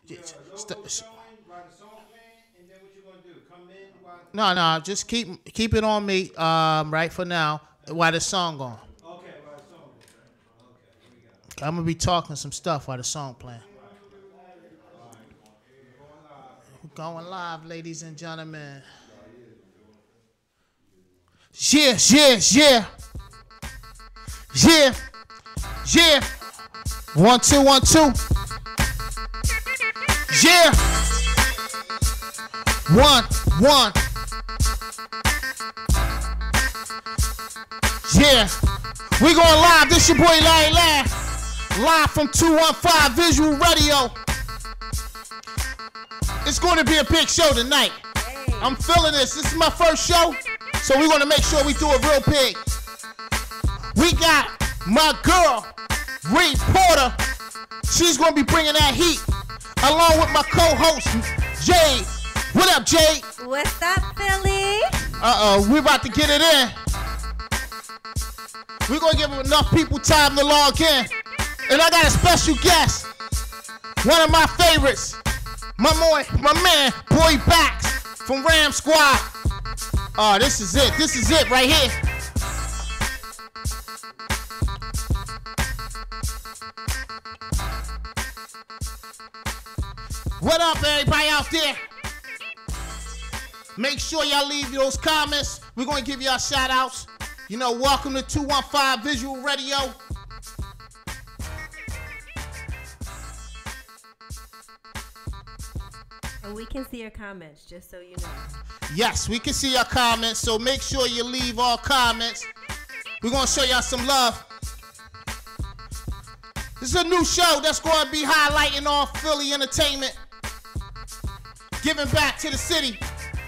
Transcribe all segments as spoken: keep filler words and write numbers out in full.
Yeah, no, no, just keep keep it on me, um, right for now, while the song on. Okay, while the song on. Okay, here we go. I'm gonna be talking some stuff while the song playing. We're going live, ladies and gentlemen. Yeah, yeah, yeah, yeah, yeah. One, two, one, two. Yeah. One, one. Yeah. We going live. This your boy Larry Larr. Live from two one five Visual Radio. It's going to be a big show tonight. Hey. I'm feeling this. This is my first show, so we're going to make sure we do it real big. We got my girl, Reed Porter. She's going to be bringing that heat, along with my co-host, Jade. What up, Jade? What's up, Philly? Uh-oh, we're about to get it in. We're going to give enough people time to log in. And I got a special guest, one of my favorites, my boy, my man, Boy Beatz from Ram Squad. Oh, this is it. This is it right here. What up, everybody out there? Make sure y'all leave those comments. We're going to give y'all shout outs. You know, welcome to two one five Visual Radio. And we can see your comments, just so you know. Yes, we can see your comments, so make sure you leave all comments. We're going to show y'all some love. This is a new show that's going to be highlighting all Philly entertainment, giving back to the city.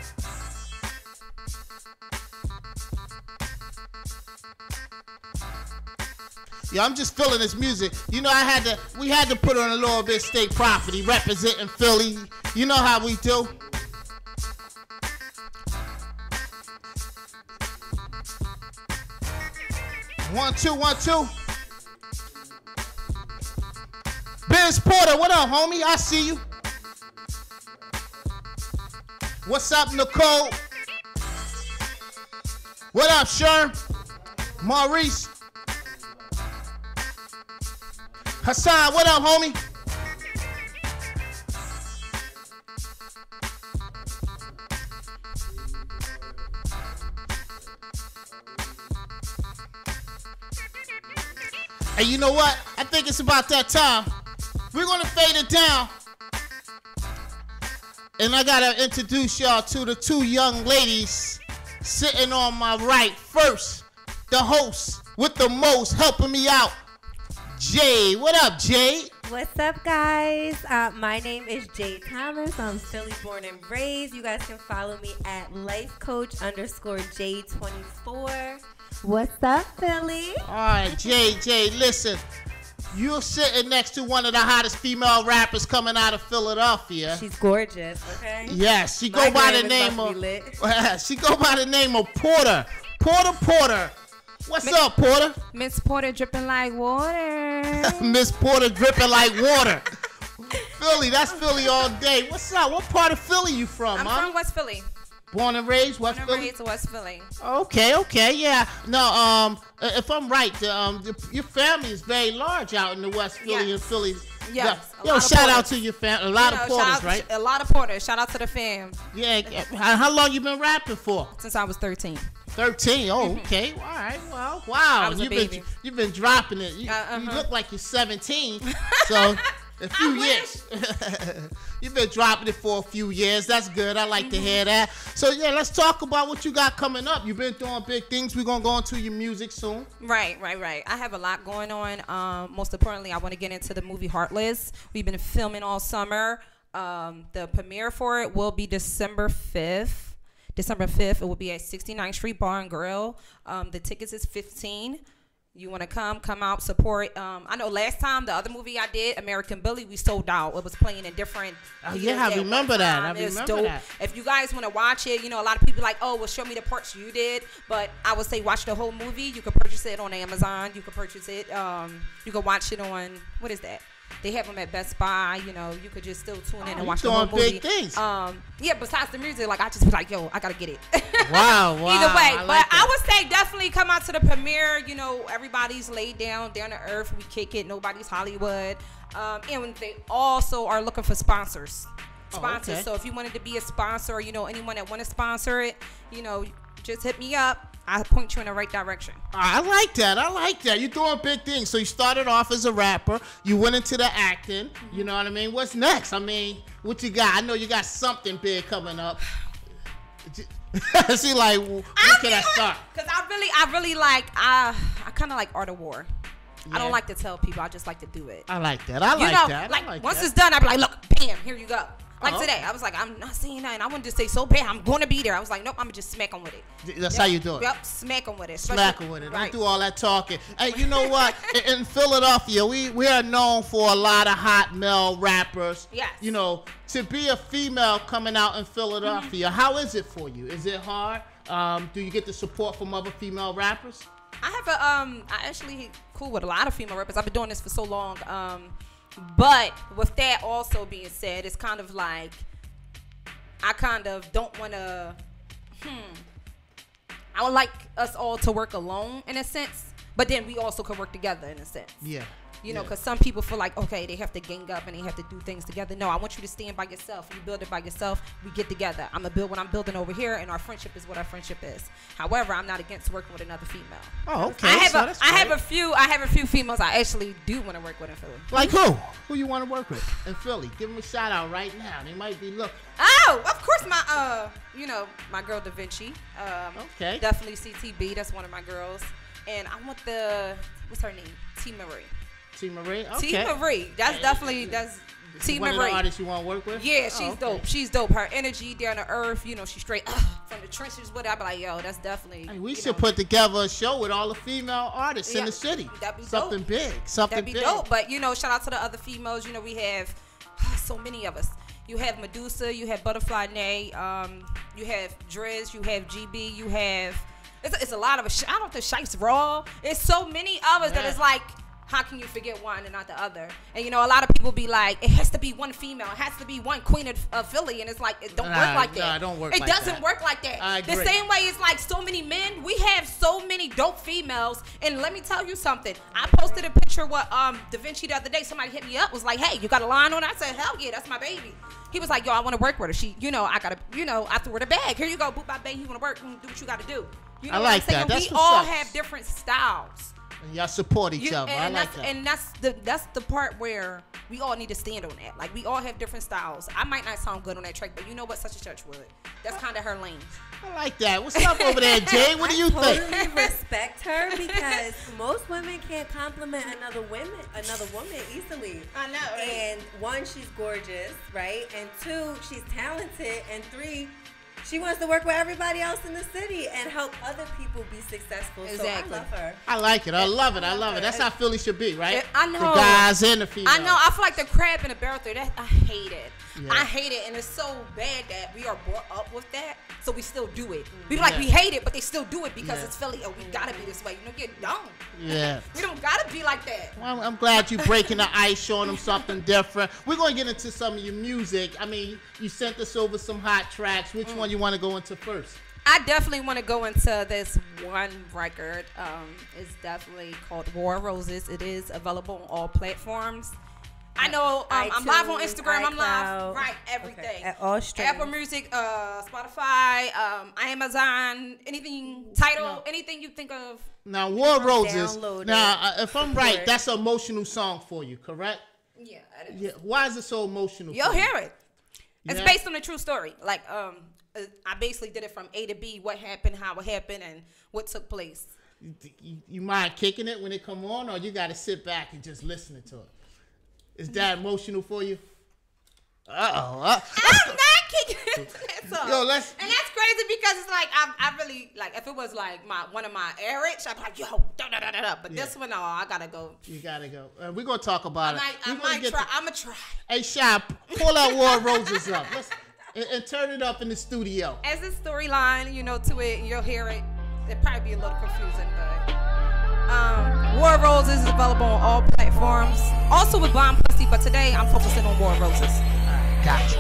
Yeah, I'm just feeling this music. You know, I had to, we had to put on a little bit of state property, representing Philly. You know how we do. One, two, one, two. Biz Porter, what up, homie? I see you. What's up, Nicole? What up, Sherm? Maurice? Hassan, what up, homie? Hey, you know what? I think it's about that time. We're going to fade it down. And I got to introduce y'all to the two young ladies sitting on my right. First, the host with the most helping me out, Jade. What up, Jade? What's up, guys? Uh, my name is Jade Thomas. I'm Philly born and raised. You guys can follow me at lifecoach underscore Jade twenty-four. What's up, Philly? All right, Jade, Jade, listen. You're sitting next to one of the hottest female rappers coming out of Philadelphia. She's gorgeous, okay? Yes, she go by the name of she go by the name of Porter. Porter Porter. What's Miss, up, Porter? Miss Porter dripping like water. Miss Porter dripping like water. Philly, that's Philly all day. What's up? What part of Philly you from, I'm huh? from West Philly. Born and raised West Born Philly? and raised West Philly. Okay, okay, yeah. No, um, if I'm right, the, um, the, your family is very large out in the West Philly yes. and Philly. Yes. Yo, yo shout out to your family. A lot you know, of Porters, out, right? A lot of Porters. Shout out to the fam. Yeah. How, how long you been rapping for? Since I was thirteen. thirteen. Oh, okay. All right. Well, wow. I was you've a baby. been you've been dropping it. You, uh, uh-huh. you look like you're seventeen. So a few years. You've been dropping it for a few years. That's good. I like mm-hmm. to hear that. So yeah, let's talk about what you got coming up. You've been doing big things. We're gonna go into your music soon. Right, right, right. I have a lot going on. Um, most importantly, I want to get into the movie Heartless. We've been filming all summer. Um, the premiere for it will be December fifth. December fifth. It will be at sixty-ninth Street Bar and Grill. Um, the tickets is fifteen dollars. You want to come, come out, support. Um, I know last time, the other movie I did, American Bully, we sold out. It was playing in different Oh, yeah, I remember that. I it was remember dope. that. If you guys want to watch it, you know, a lot of people like, oh, well, show me the parts you did. But I would say watch the whole movie. You can purchase it on Amazon. You can purchase it. Um, you can watch it on, what is that? They have them at Best Buy. You know, you could just still tune in Oh, and you watch the whole doing movie. big things. Um, yeah. Besides the music, like I just be like, yo, I gotta get it. Wow, wow. Either way, I but like I that. would say definitely come out to the premiere. You know, everybody's laid down, down to earth. We kick it. Nobody's Hollywood. Um, and they also are looking for sponsors. Sponsors. Oh, okay. So if you wanted to be a sponsor, or you know anyone that want to sponsor it, you know, just hit me up. I'll point you in the right direction. I like that. I like that. You're doing big things. So you started off as a rapper. You went into the acting. You know what I mean? What's next? I mean, what you got? I know you got something big coming up. See, like, where can I start? Because I really, I really like, I, I kind of like Art of War. Yeah. I don't like to tell people. I just like to do it. I like that. I you like know, that. Like, I like once that. it's done, I be like, look, bam, here you go. Like Oh. today, I was like, I'm not saying nothing. I wanted to say so bam, I'm going to be there. I was like, nope, I'm going to just smack them with it. That's Yep. how you do it. Yep, smack them with it. Smack Especially- with it. Right. Don't do all that talking. Hey, you know what? in, in Philadelphia, we, we are known for a lot of hot male rappers. Yes. You know, to be a female coming out in Philadelphia, Mm-hmm. how is it for you? Is it hard? Um, do you get the support from other female rappers? I have a um I actually cool with a lot of female rappers. I've been doing this for so long. Um but with that also being said, it's kind of like I kind of don't want to hmm I would like us all to work alone in a sense, but then we also could work together in a sense. Yeah. You know, Yeah. because some people feel like, okay, they have to gang up and they have to do things together. No, I want you to stand by yourself. You build it by yourself. We get together. I'm going to build what I'm building over here, and our friendship is what our friendship is. However, I'm not against working with another female. Oh, okay. I have, So a, that's I have great. a few I have a few females I actually do want to work with in Philly. Like who? Who you want to work with in Philly? Give them a shout out right now. They might be looking. Oh, of course, my uh, you know, my girl Da Vinci. Um, Okay. Definitely C T B. That's one of my girls. And I want the what's her name? T Marie. T. Marie? Okay. T Marie. That's definitely that's T One of Marie. the artists you want to work with? Yeah, she's Oh, okay. dope. She's dope. Her energy down to earth, you know, she's straight uh, from the trenches with it. I be like, yo, that's definitely. Hey, we you should know, put together a show with all the female artists in Yeah, the city. that'd be Something dope. big. Something That'd be big. dope. But you know, shout out to the other females. You know, we have so many of us. You have Medusa, you have Butterfly Nay, um, you have Driz, you have G B, you have. It's a, it's a lot of us. Shout out to Shice Raw. It's so many of us that Yeah. it's like. How can you forget one and not the other? And you know, a lot of people be like, it has to be one female, it has to be one queen of, of Philly, and it's like it don't Nah, work like that. nah, it don't work It like doesn't that. work like that. I The agree. same way it's like so many men. We have so many dope females, and let me tell you something. I posted a picture with um Da Vinci the other day. Somebody hit me up, was like, "Hey, you got a line on it?" I said, "Hell yeah, that's my baby." He was like, "Yo, I want to work with her. She, you know, I gotta, you know, I threw her the bag. Here you go, boop, my baby. You want to work? Mm, do what you got to do." You know I what like I'm saying? that. That's we what's all up. have different styles. And y'all support each You- other. and, I like that's, that. and that's the that's the part where we all need to stand on that. Like we all have different styles. I might not sound good on that track, but you know what? Such and such would. That's kind of her lane. I like that. What's up over there, Jay? What do you I think? totally respect her because most women can't compliment another woman, another woman easily. I know, right? And one, she's gorgeous, right? And two, she's talented. And three, she wants to work with everybody else in the city and help other people be successful. Exactly. So I love her. I like it. I love it. I love it. That's how Philly should be, right? Yeah, I know. The guys and the females. I know. I feel like the crab in the barrel thing. That I hate it. Yeah. I hate it, and it's so bad that we are brought up with that, so we still do it. We be like Yeah. we hate it, but they still do it because Yeah. it's Philly. Oh, we gotta be this way. You know, get dumb. Yeah. We don't gotta be like that. Well, I'm, I'm glad you breaking the ice, showing them something different. We're going to get into some of your music. I mean, you sent us over some hot tracks. Which one you want to go into first? I definitely want to go into this one record. Um, it's definitely called War of Roses. It is available on all platforms. I know um, I'm live on iTunes, Instagram. I'm live, iCloud. right? Everything. Okay. At all streams. Apple Music, uh, Spotify, um, Amazon, anything, title, No. anything you think of. Now, War Roses. Download it. Now, uh, if I'm right, Support. that's an emotional song for you, correct? Yeah, it is. Yeah. Why is it so emotional? You'll for you? hear it. It's Yeah. based on a true story. Like, um, uh, I basically did it from A to B, what happened, how it happened, and what took place. You, you, you mind kicking it when it come on, or you got to sit back and just listening to it? Is that emotional for you? Uh-oh. Uh, I'm not kicking into that song. Yo, let's- and that's crazy because it's like I, I really like if it was like my one of my airage, I'd be like, yo, da da da da da. But Yeah. this one, no, I gotta go. you got to go. Uh, we're going to talk about I it. might, I We're gonna might get try. the- I'ma try. Hey, Shy, pull that War Roses up. Let's, and, and turn it up in the studio. As a storyline, you know, to it, and you'll hear it. It'll probably be a little confusing, but Um, War Roses is available on all platforms. Also with Bomb Pussy, but today I'm focusing on War Roses. Gotcha.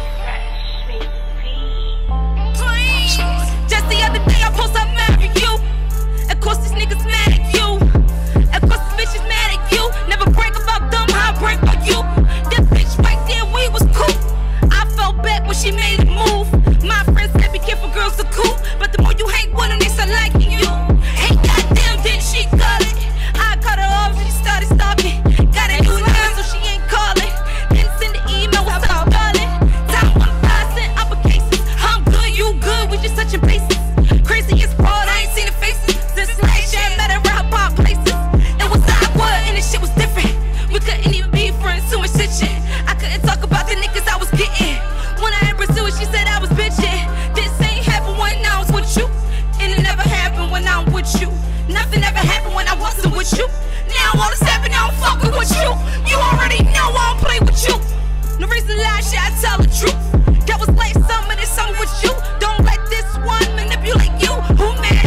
Just the other day I posted I'm mad at you. Of course these niggas mad at you. Of course this bitch is mad at you. Never break about them, how I break about you. That bitch right there, we was cool. I fell back when she made a move. My friends said be careful, girls are cool. But the more you hang with them, they start liking you. Hey, goddamn, then she got it. I cut her off, she started stalking. Got a new line, so she ain't calling. Didn't send the email, what's up, darling? Time one thousand uppercases. I'm good, you good, we just touching bases. Craziest broad, I ain't seen the faces. Since last year, I met her around pop places. It was awkward, and the shit was different. We couldn't even be friends, too much shit shit. I couldn't talk about the niggas I was getting. When I had pursued, she said I was bitching. This ain't happened when I was with you. And it never happened when I'm with you. Nothing ever happened when I wasn't with you. Now all this happened, I don't fucking with you. You already know I don't play with you. No reason to lie, shit, I tell the truth. That was late summer, this summer with you. Don't let this one manipulate you. Who mad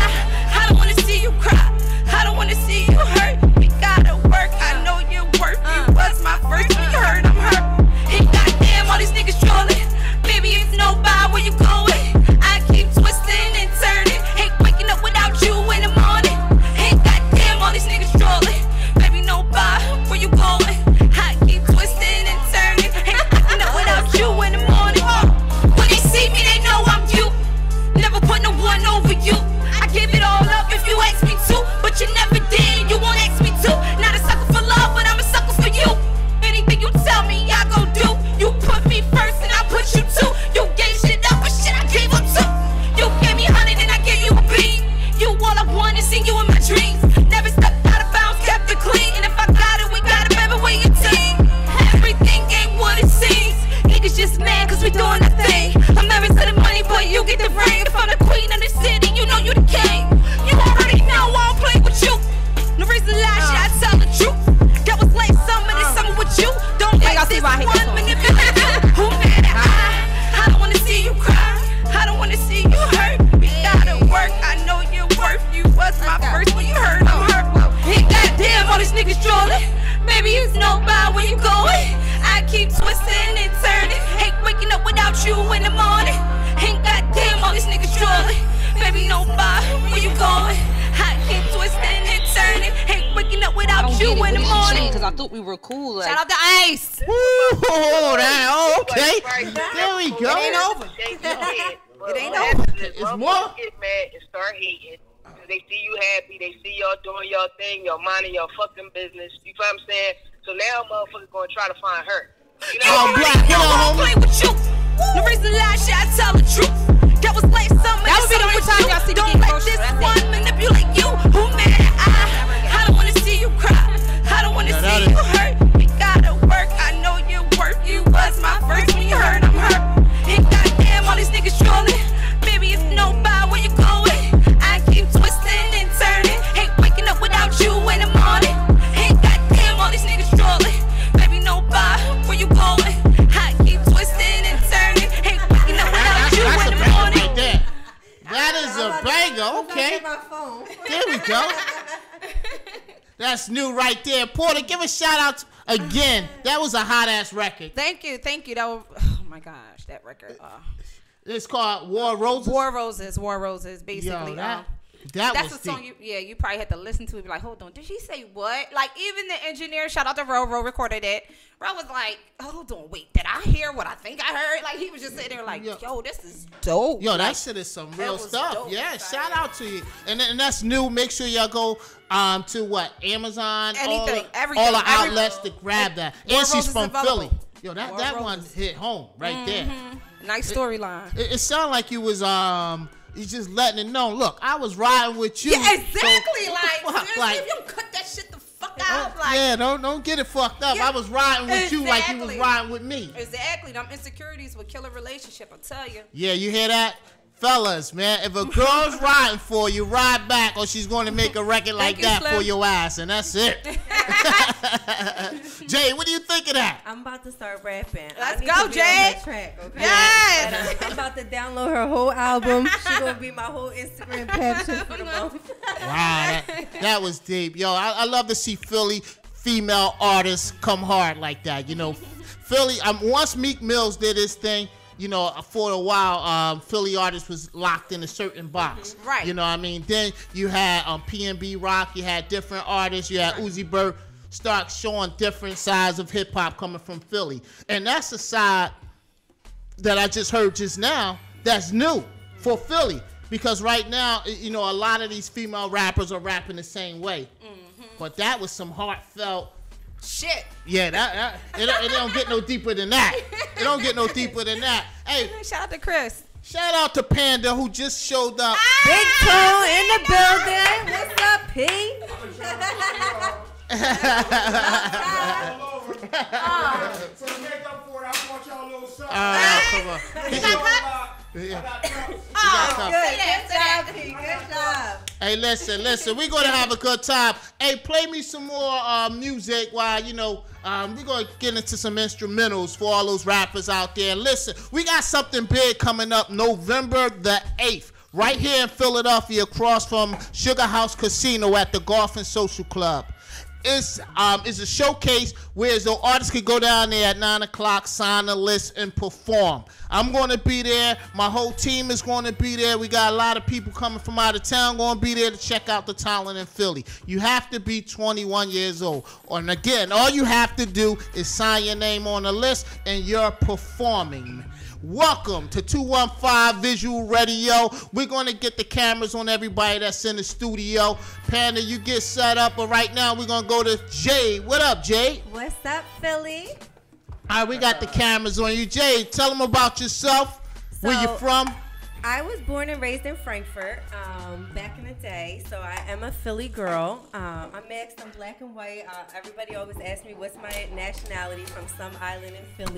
I? I don't wanna see you cry. I don't wanna see you hurt. We gotta work, I know you're worth. You was my first, when you heard I'm hurt. And goddamn, all these niggas trolling. Baby, it's no bye, where you going? I keep twisting and turning. Hate waking up without you in the morning. And goddamn, all these niggas trolling. Baby, no bye, where you going? I keep twisting and turning. Hate waking up without you in the morning. When they see me, they know I'm you. Never put no one over you. I give it all up if you ask me to, but you never did, you won't ask me to. Not a sucker for love, but I'm a sucker for you. Anything you tell me, I gon' do. You put me first and I put you two. You gave shit up, but shit I gave up too. You gave me hundred and I gave you a beat. You all I want is seeing you in my dreams. Never stepped out of bounds, kept it clean. And if I got it, we got it, baby, we a team. Everything ain't what it seems. Niggas just mad cause we doing the thing. I'm married to the money, but you get the ring. If I'm the queen of the city, you know you the king. You already know I don't play with you. No reason to lie, shit, I tell the truth. That was late summer, this summer with you. Don't let this one manipulate you. Who mad at I? I don't wanna see you cry. I don't wanna see you hurt. We gotta work, I know you're worth. You was my first when you heard I'm hurt. And goddamn, all these niggas trolling. Baby, it's no bye where you going. I keep twisting and turning. Hate waking up without you in the morning. And goddamn, all these niggas trolling. Baby, no bye where you going. I keep twisting and turning. Hate waking up without you in the morning. Because I thought we were cool. Like. Shout out to Ice. Woo, that, oh, okay. There we go. It ain't over. It ain't over. It's more. Get mad and start hating. They see you happy. They see y'all doing your thing. Y'all minding your fucking business. You know what I'm saying? So now motherfuckers gonna try to find her. You know Oh, what black, I mean? get on, Don't play with you. No reason to lie, shit, I tell the truth. That was late summer. That would be the only time y'all see me Don't get let closer. this That's one it. manipulate you. Who mad I? I don't wanna see you cry. I don't wanna Yeah, that see is- you hurt. We gotta work. I know you're worth. You was my first when you heard I'm hurt. And goddamn, all these niggas trolling. Baby, it's no bye where you going. I keep twisting and turning. Hate waking up without you in the morning. And goddamn, all these niggas trolling. Baby, no bye where you going. I keep twisting and turning. Hate waking up without That's, you that's in a the banger morning. right there. That is a banger. Okay. My phone. There we go. That's new right there. Porter, give a shout out to, again. That was a hot ass record. Thank you, thank you. That was, oh my gosh, that record. Uh, It's called War Roses. War Roses, War Roses, basically. Yo, that, um, that that's was the song deep. you, yeah, you probably had to listen to it. Be like, hold on, did she say what? Like even the engineer, shout out to Ro, Ro recorded it. Ro was like, hold on, wait, did I hear what I think I heard? Like he was just sitting there like, Yo. yo, this is dope. Yo, that Like, shit is some real was stuff. dope. Yeah, Fire. shout out to you. And, and that's new. Make sure y'all go um, to what? Amazon, all Anything, the, everything, all the every- outlets to grab that. War And she's Roses from available. Philly. Yo, that, War that one Roses. hit home right there. Nice storyline. It, it sounded like you was um you just letting it know. Look, I was riding with you. Yeah, exactly. So, like, what the fuck? seriously, Like, if you don't cut that shit the fuck out, like, yeah, don't don't get it fucked up. Yeah, I was riding with you like you was exactly. riding with me. exactly. Them insecurities will kill a relationship. I tell you. Yeah, you hear that? fellas, man, if a girl's riding for you, ride back, or she's going to make a record like you, that Slim. for your ass, and that's it. Jay, what do you think of that? I'm about to start rapping. Let's I need go, to be on Jay. her track, okay? Yes. And, uh, I'm about to download her whole album. She's going to be my whole Instagram caption for the month. Wow, that, that was deep. Yo, I, I love to see Philly female artists come hard like that. You know, Philly, um, once Meek Mills did his thing, you know, for a while, um, Philly artists was locked in a certain box. Right. You know what I mean? Then you had um, P N B Rock, you had different artists, you had Uzi Vert start showing different sides of hip-hop coming from Philly. And that's a side that I just heard just now that's new for Philly. Because right now, you know, a lot of these female rappers are rapping the same way. Mm-hmm. But that was some heartfelt shit. Yeah, that, that it, it don't get no deeper than that. It don't get no deeper than that. Hey, shout out to Chris. Shout out to Panda who just showed up. Big Toe in the building. What's up, P? So to make up for it, I want y'all a little something. Uh, come on. I got cups. Oh, good. Good job, P. Good job. Hey, listen, listen. We're going to have a good time. Hey, play me some more uh, music while, you know, um, we're going to get into some instrumentals for all those rappers out there. Listen, we got something big coming up November the eighth. Right here in Philadelphia across from Sugar House Casino at the Golf and Social Club. It's um it's a showcase where the artists can go down there at nine o'clock, sign a list, and perform. I'm going to be there. My whole team is going to be there. We got a lot of people coming from out of town going to be there to check out the talent in Philly. You have to be twenty-one years old. And again, all you have to do is sign your name on the list and you're performing. Welcome to two one five Visual Radio. We're going to get the cameras on everybody that's in the studio. Panda, you get set up, but right now we're going to go to Jay. What up, Jay? What's up, Philly? All right, we got the cameras on you. Jay, tell them about yourself. So, where you from? I was born and raised in Frankfurt um, back in the day, so I am a Philly girl. Um, I'm mixed, I'm black and white. Uh, everybody always asks me what's my nationality from some island in Philly.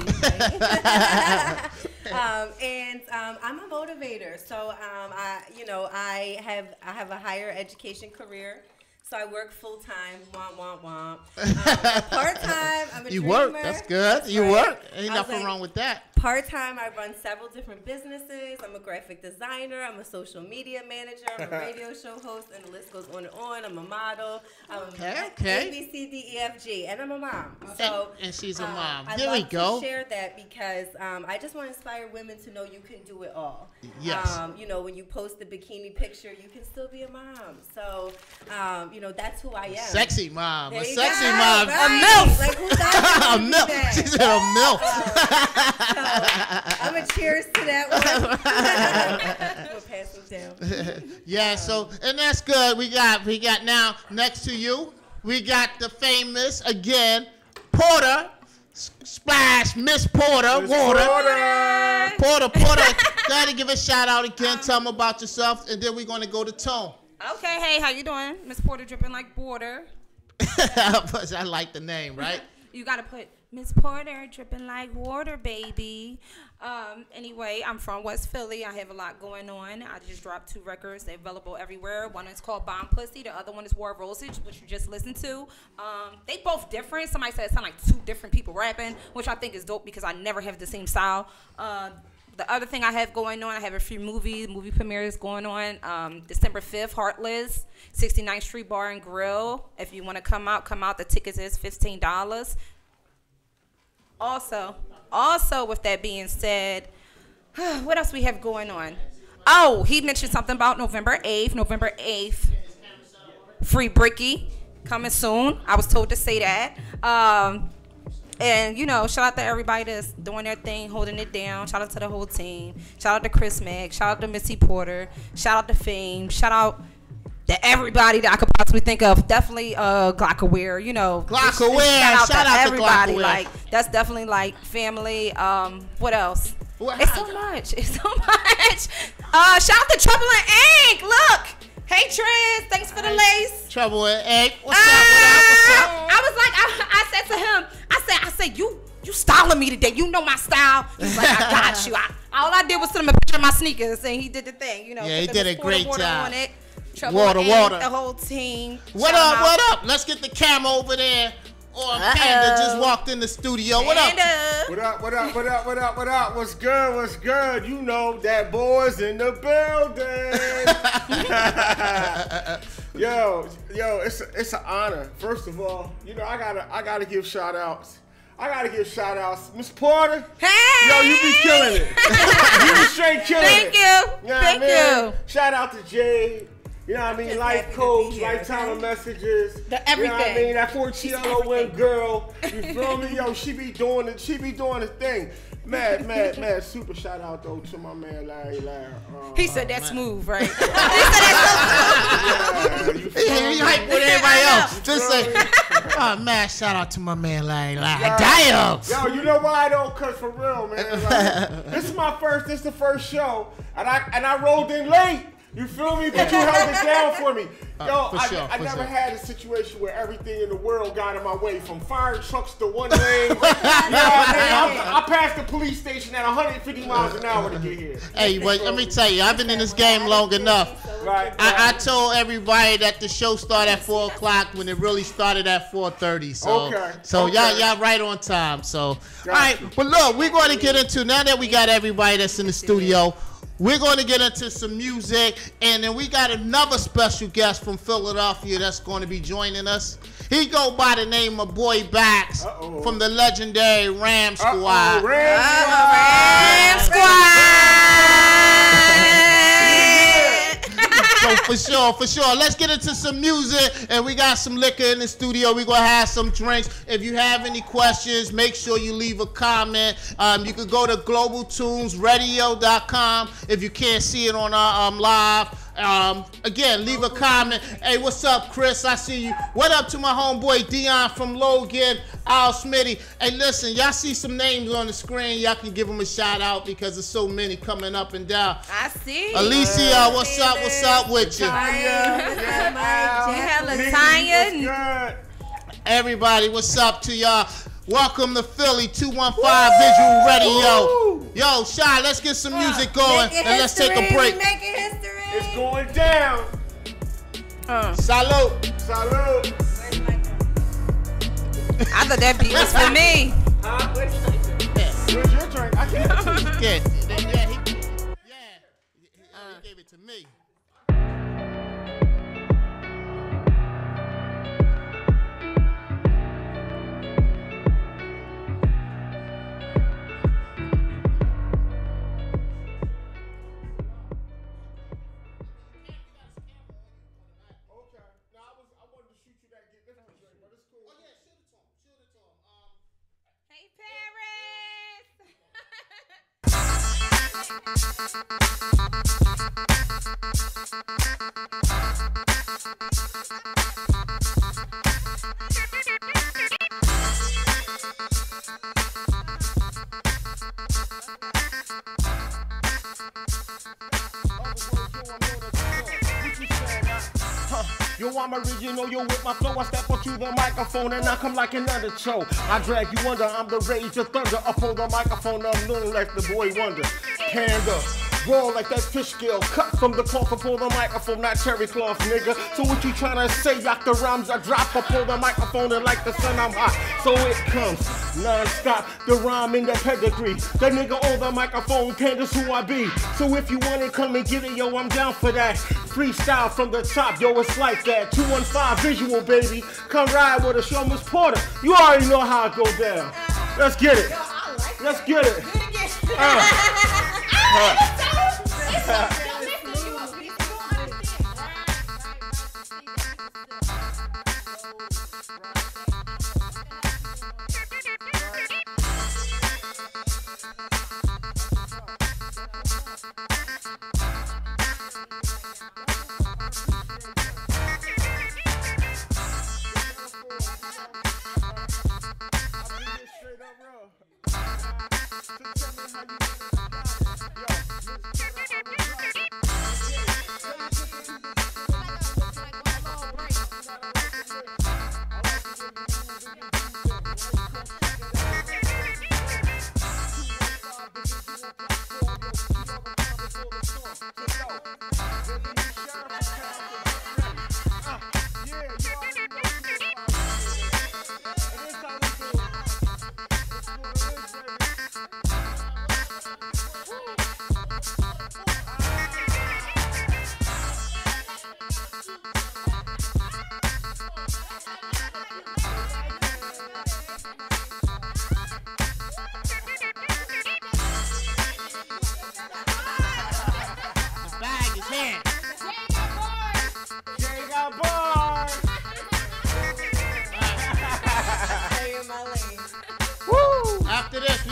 Right? um, and um, I'm a motivator, so um, I, you know, I have I have a higher education career. So I work full time, womp womp womp. Um, part time, I'm a You dreamer. work. That's good. That's you right. work. Ain't I nothing was like, wrong with that. Part time, I run several different businesses. I'm a graphic designer. I'm a social media manager. I'm a radio show host, and the list goes on and on. I'm a model. I'm Okay, okay. A, B, C, D, E, F, G, and I'm a mom. So and, and she's a um, mom. I There love we go. to share that because um, I just want to inspire women to know you can do it all. Yes. Um, you know, when you post the bikini picture, you can still be a mom. So, um, you know, that's who I am. Sexy mom. There A you sexy go. mom. Right. A MILF. Like, who thought a MILF. She said a MILF. Uh, so, I'm a cheers to that one. I'm gonna pass them down. Yeah, so and that's good. We got we got now next to you, we got the famous again, Porter. S- Splash, Miss Porter, Miss Water. Porter. Porter, Porter. Gotta give a shout out again. Tell them about yourself, and then we're gonna go to Tone. Okay, hey, how you doing? Miss Porter dripping like border. I like the name, right? You gotta put Miss Porter dripping like water, baby. Um, anyway, I'm from West Philly. I have a lot going on. I just dropped two records. They're available everywhere. One is called Bomb Pussy. The other one is War Rosage, which you just listened to. Um, they both different. Somebody said it sound like two different people rapping, which I think is dope because I never have the same style. Uh, The other thing I have going on, I have a few movies, movie premieres going on. Um, December fifth, Heartless, sixty-ninth Street Bar and Grill. If you want to come out, come out. The tickets is fifteen dollars. Also, also with that being said, what else we have going on? Oh, he mentioned something about November eighth. November eighth, Free Bricky coming soon. I was told to say that. Um, And, you know, shout out to everybody that's doing their thing, holding it down. Shout out to the whole team. Shout out to Chris Mack. Shout out to Missy Porter. Shout out to Fame. Shout out to everybody that I could possibly think of. Definitely uh, Glockaware, you know. Glockaware. Shout out Shout to out to everybody. Glockaware. Like, that's definitely, like, family. Um, what else? What It's so much. It's so much. Uh, shout out to Trouble and Ink. Look. Hey, Trez. Thanks for the lace. Trouble with egg. What's Uh, up? What up? What's up? I was like, I, I said to him, I said, I said, you, you styling me today. You know my style. He's like, I got you. I, all I did was send him a picture of my sneakers, and he did the thing. You know, Yeah, he did a great water job. On it. Trouble Water, and water. The whole team. What Shout up, out. what up? Let's get the camera over there. Or Panda just walked in the studio. What up? Panda. What up, what up, what up, what up, what up? What's good, what's good? You know that boy's in the building. yo, yo, it's a, it's an honor. First of all, you know, I gotta I gotta give shout outs. I gotta give shout outs. Miss Porter. Hey! Yo, you be killing it. You be straight killing Thank it. you. You know Thank what I mean? you. Shout out to Jade. You know what I mean? Just Life happy to coach, be here, lifetime okay? messages. The You know what I everything. mean? That Forciello win girl. You feel me? Yo, she be doing it. She be doing the thing. Mad, mad, mad. Super shout out though to my man Larry Larr. Uh, He said that's smooth, right? yeah, you feel Yeah, me? he hype with everybody I else. Just say, oh man, shout out to my man Larry Larry. Yeah. Damn. Yo, you know why though? Cause for real, man. Like, this is my first. This is the first show, and I and I rolled in late. You feel me? But you held it down for me. Yo, Uh, for I, sure, I for never sure. had a situation where everything in the world got in my way, from fire trucks to one lane. You know what I mean? I, I passed the police station at one hundred fifty miles an hour to get here. Hey, but let me tell you, I've been in this game long enough. Right. I, I told everybody that the show started at four o'clock when it really started at four thirty. So, Okay, so okay. y'all, y'all right on time. So, all Got right. you. But look, we're going to get into, now that we got everybody that's in the studio, we're going to get into some music, and then we got another special guest from Philadelphia that's going to be joining us. He go by the name of Boy Beatz Uh-oh. from the legendary Ram Squad. Uh-oh, Ram Ram So for sure, for sure. Let's get into some music, and we got some liquor in the studio. We're going to have some drinks. If you have any questions, make sure you leave a comment. Um, you can go to global tunes radio dot com if you can't see it on our um, live. Um, again, leave a comment. Hey, what's up, Chris? I see you. What up to my homeboy Dion from Logan, Al Smitty. Hey, listen, y'all see some names on the screen. Y'all can give them a shout out because there's so many coming up and down. I see. Alicia, what's up? What's up with you? You have Niggas, Latanya. what's good? Everybody, what's up to y'all? Welcome to Philly two one five Visual Radio. Woo! Yo, Shy, let's get some music going Making and let's take a history, break. we Making history. It's going down. Uh, Salute. Salute. I thought that beat was for me. Huh? Where's the Yeah. Where's your drink? I can't. Good. Yeah, he, yeah, he, he gave it to me. Hey, Paris. Yo, I'm original, yo, with my flow, I step onto the microphone and I come like another show. I drag you under, I'm the rage of thunder. Up on the microphone, I'm known like the boy wonder. Panda, roll like that fish scale, cut from the cloth up on the microphone, not cherry cloth, nigga. So what you tryna say, after rhymes I drop up on the microphone and like the sun I'm hot. So it comes, non-stop, the rhyme in the pedigree. That nigga on the microphone, Panda's who I be. So if you want it, come and get it, yo, I'm down for that. Freestyle from the top, yo, it's like that. two one five visual, baby. Come ride with us, yo, Miss Porter. You already know how it go down. Let's get it. Let's get it.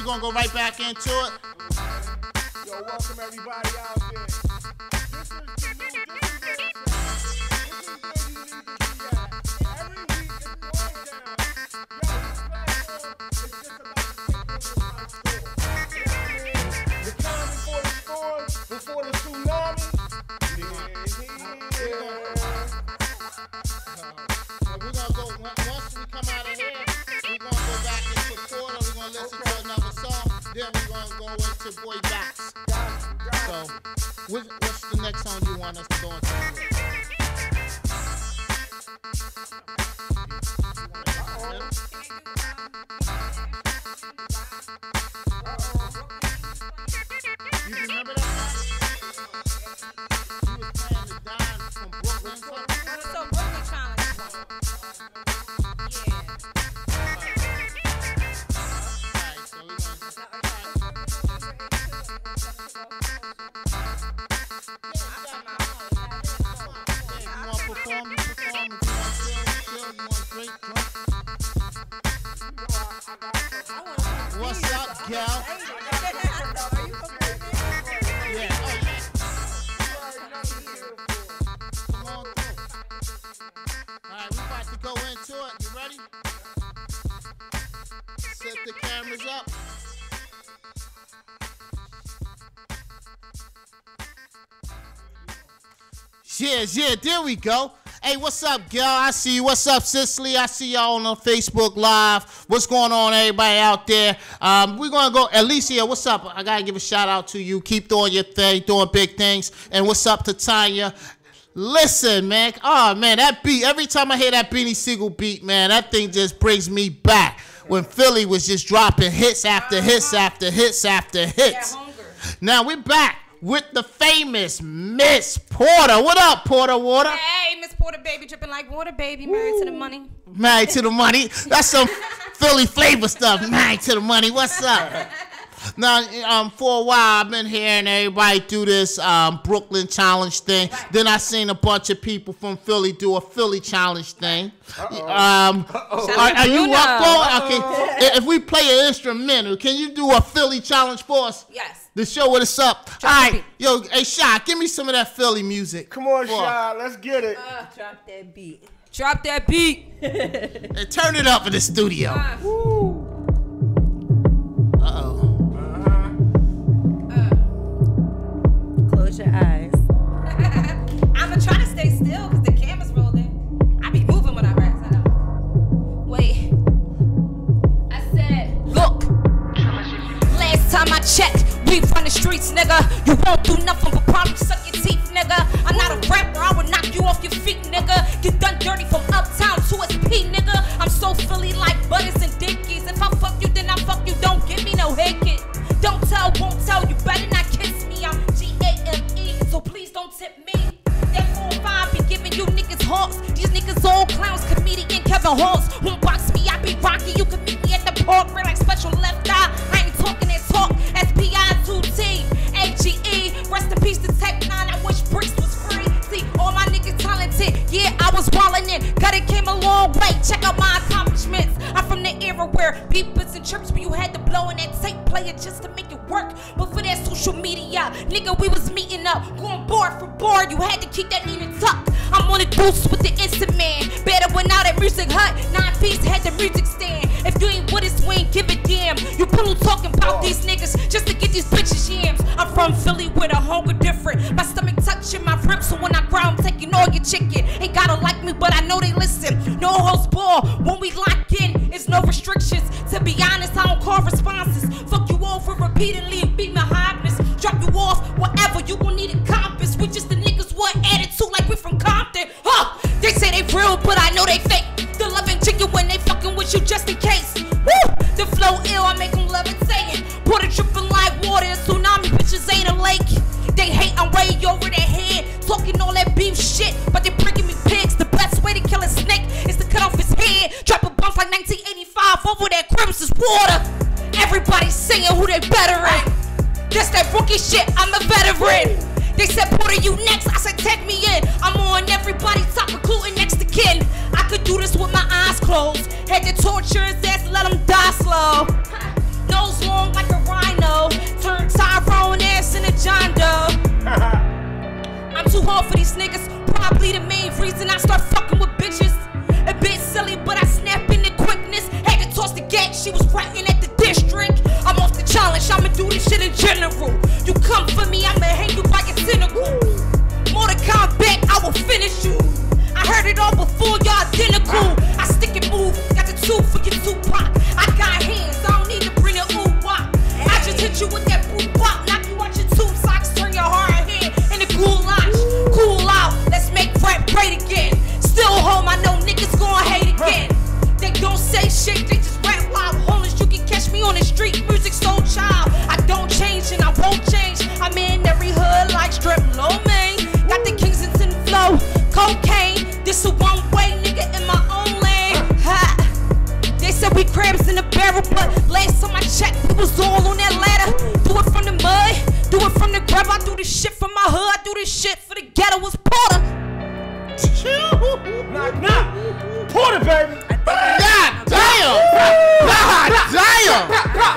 we're gonna go right back into it. Yo, welcome everybody out there. This is the new, this is where it's at. Every week is going down. Yo, this platform is just about to take over the storm. The calm before the storm, before the tsunami. Yeah, yeah. So we're gonna go, once we come out of here, we're gonna go back into Porter, we're gonna listen to another song, then we're gonna go into Boy Beatz. So, what, what's the next song you want us to go into? You remember that song? You was playing the Don from Brooklyn. So Brooklyn Challenge. Yeah. Alright, so we're gonna you want to perform, you perform. If you want to chill, chill. You want to drink, drink. What's up, gal? Yeah, oh yeah. Come on through. Alright, we about to go into it. You ready? Set the cameras up. Yeah, yeah, there we go. Hey, what's up, girl? I see you. What's up, Cicely? I see y'all on Facebook Live. What's going on, everybody out there? Um, we're going to go. Alicia, what's up? I got to give a shout out to you. Keep doing your thing, doing big things. And what's up to Tanya? Listen, man. Oh, man, that beat. Every time I hear that Beanie Siegel beat, man, that thing just brings me back. When Philly was just dropping hits after hits after hits after hits. Now we're back with the famous Miss Porter. What up, Porter Water? Hey, Miss Porter, baby, dripping like water, baby, married to the money. Married to the money. That's some Philly flavor stuff. Married to the money. What's up? Now, um, for a while, I've been hearing everybody do this um, Brooklyn challenge thing. Then I seen a bunch of people from Philly do a Philly challenge thing. Uh-oh. Um, Uh-oh. Are, are you up for it? Okay. If we play an instrumental, can you do a Philly challenge for us? Yes. To show what it's up. Drop All the right, beat. yo, hey, Shy, give me some of that Philly music. Come on, For- Shy, let's get it. Uh, Drop that beat. drop that beat. Hey, turn it up in the studio. Uh, Uh-oh. Close your eyes. I'ma try to stay still because the camera's rolling. I be moving when I rap. So. Wait. I said, look. Last time I checked, we run the streets, nigga. You won't do nothing but probably suck your teeth, nigga. I'm not a rapper, I would knock you off your feet, nigga. Get done dirty from uptown to S P, nigga. I'm so Philly like Butters and Dickies. If I fuck you, then I fuck you. Don't give me no hate it. Don't tell, won't tell. You better not kiss me. I'm G A M E, so please don't tip me. That four five be giving you niggas hearts. These niggas all clowns, comedian Kevin Halls. Won't box me, I be rocky. You can meet me at the park, red like special left eye. I ain't talking that talk. S P I two T, A G E. Rest in peace to Tech nine. I wish Bricks was free. See, all my niggas talented. Yeah, I was wallin' in. Got it came a long way. Check out my accomplishments. I'm from the era where beepers and chirps, but you had to blow in that tape player just to make it work. But for that social media, nigga, we was meeting up, going board for board. You had to keep that in and tuck. I'm on the deuce with the instant man. Better went out at Music Hut. Nine piece had the music stand. If you ain't with us, we ain't give a damn. You put talking about these niggas just to get these bitches yams. I'm from Philly with a hunger different. My stomach touching my ribs, so when I growl, I'm taking all your chicken. Ain't gotta like me, but I know they listen. No host ball when we lock in. It's no restrictions. To be honest, I don't call responses. Fuck you over repeatedly and beat my hotness. Drop you off, whatever, you gon' need a compass. We just the niggas with attitude like we from Compton. Huh? They say they real, but I know they fake. The loving chicken when they fucking with you just in case. Woo! The flow ill, I make them levitating. Water dripping like water, a tsunami, bitches ain't a lake. They hate, I'm way over their head. Talking all that beef shit, but they bringing me pigs. The best way to kill a snake is to cut off his head. Drop a bump like nineteen eighty-five over that crimson's water. Everybody singing who they better in. That's that rookie shit, I'm a veteran. They said, Porter, you next. I said, tag me in. I'm on everybody's top, including next to kin. I could do this with my eyes closed. Had to torture his ass, let him die slow. nose long like a rhino. Turn Tyrone ass into John Doe. I'm too hard for these niggas. Probably the main reason I start fucking with bitches. A bit silly, but I snap into quickness. Had to toss the gate, she was writing at the district. I'm off the challenge, I'ma do this shit in general. You come for me, I'ma hang you by your tentacles. Mortal Kombat, I will finish you. I heard it all before, y'all identical. I stick and move, got the two for your Tupac. I got hands, I don't need to bring a ooh wop. I just hit you with that boop bop, knock you out your tube socks, turn your hard head into goulash. Cool out, let's make rap great again. Still home, I know niggas gon' hate again. They don't say shit, they just rap loud. Homeless, you can catch me on the street, music soul child. I don't change and I won't change. I'm in every hood like strip low man. Got the Kingston flow, cocaine. This a one way nigga in my own lane. Ha. They said we crabs in the barrel, but last time I checked, we was all on that ladder. Do it from the mud, do it from the grab. I do this shit from my hood, I do this shit for the ghetto. Was Porter. Knock, knock. Porter, baby. God damn! God damn!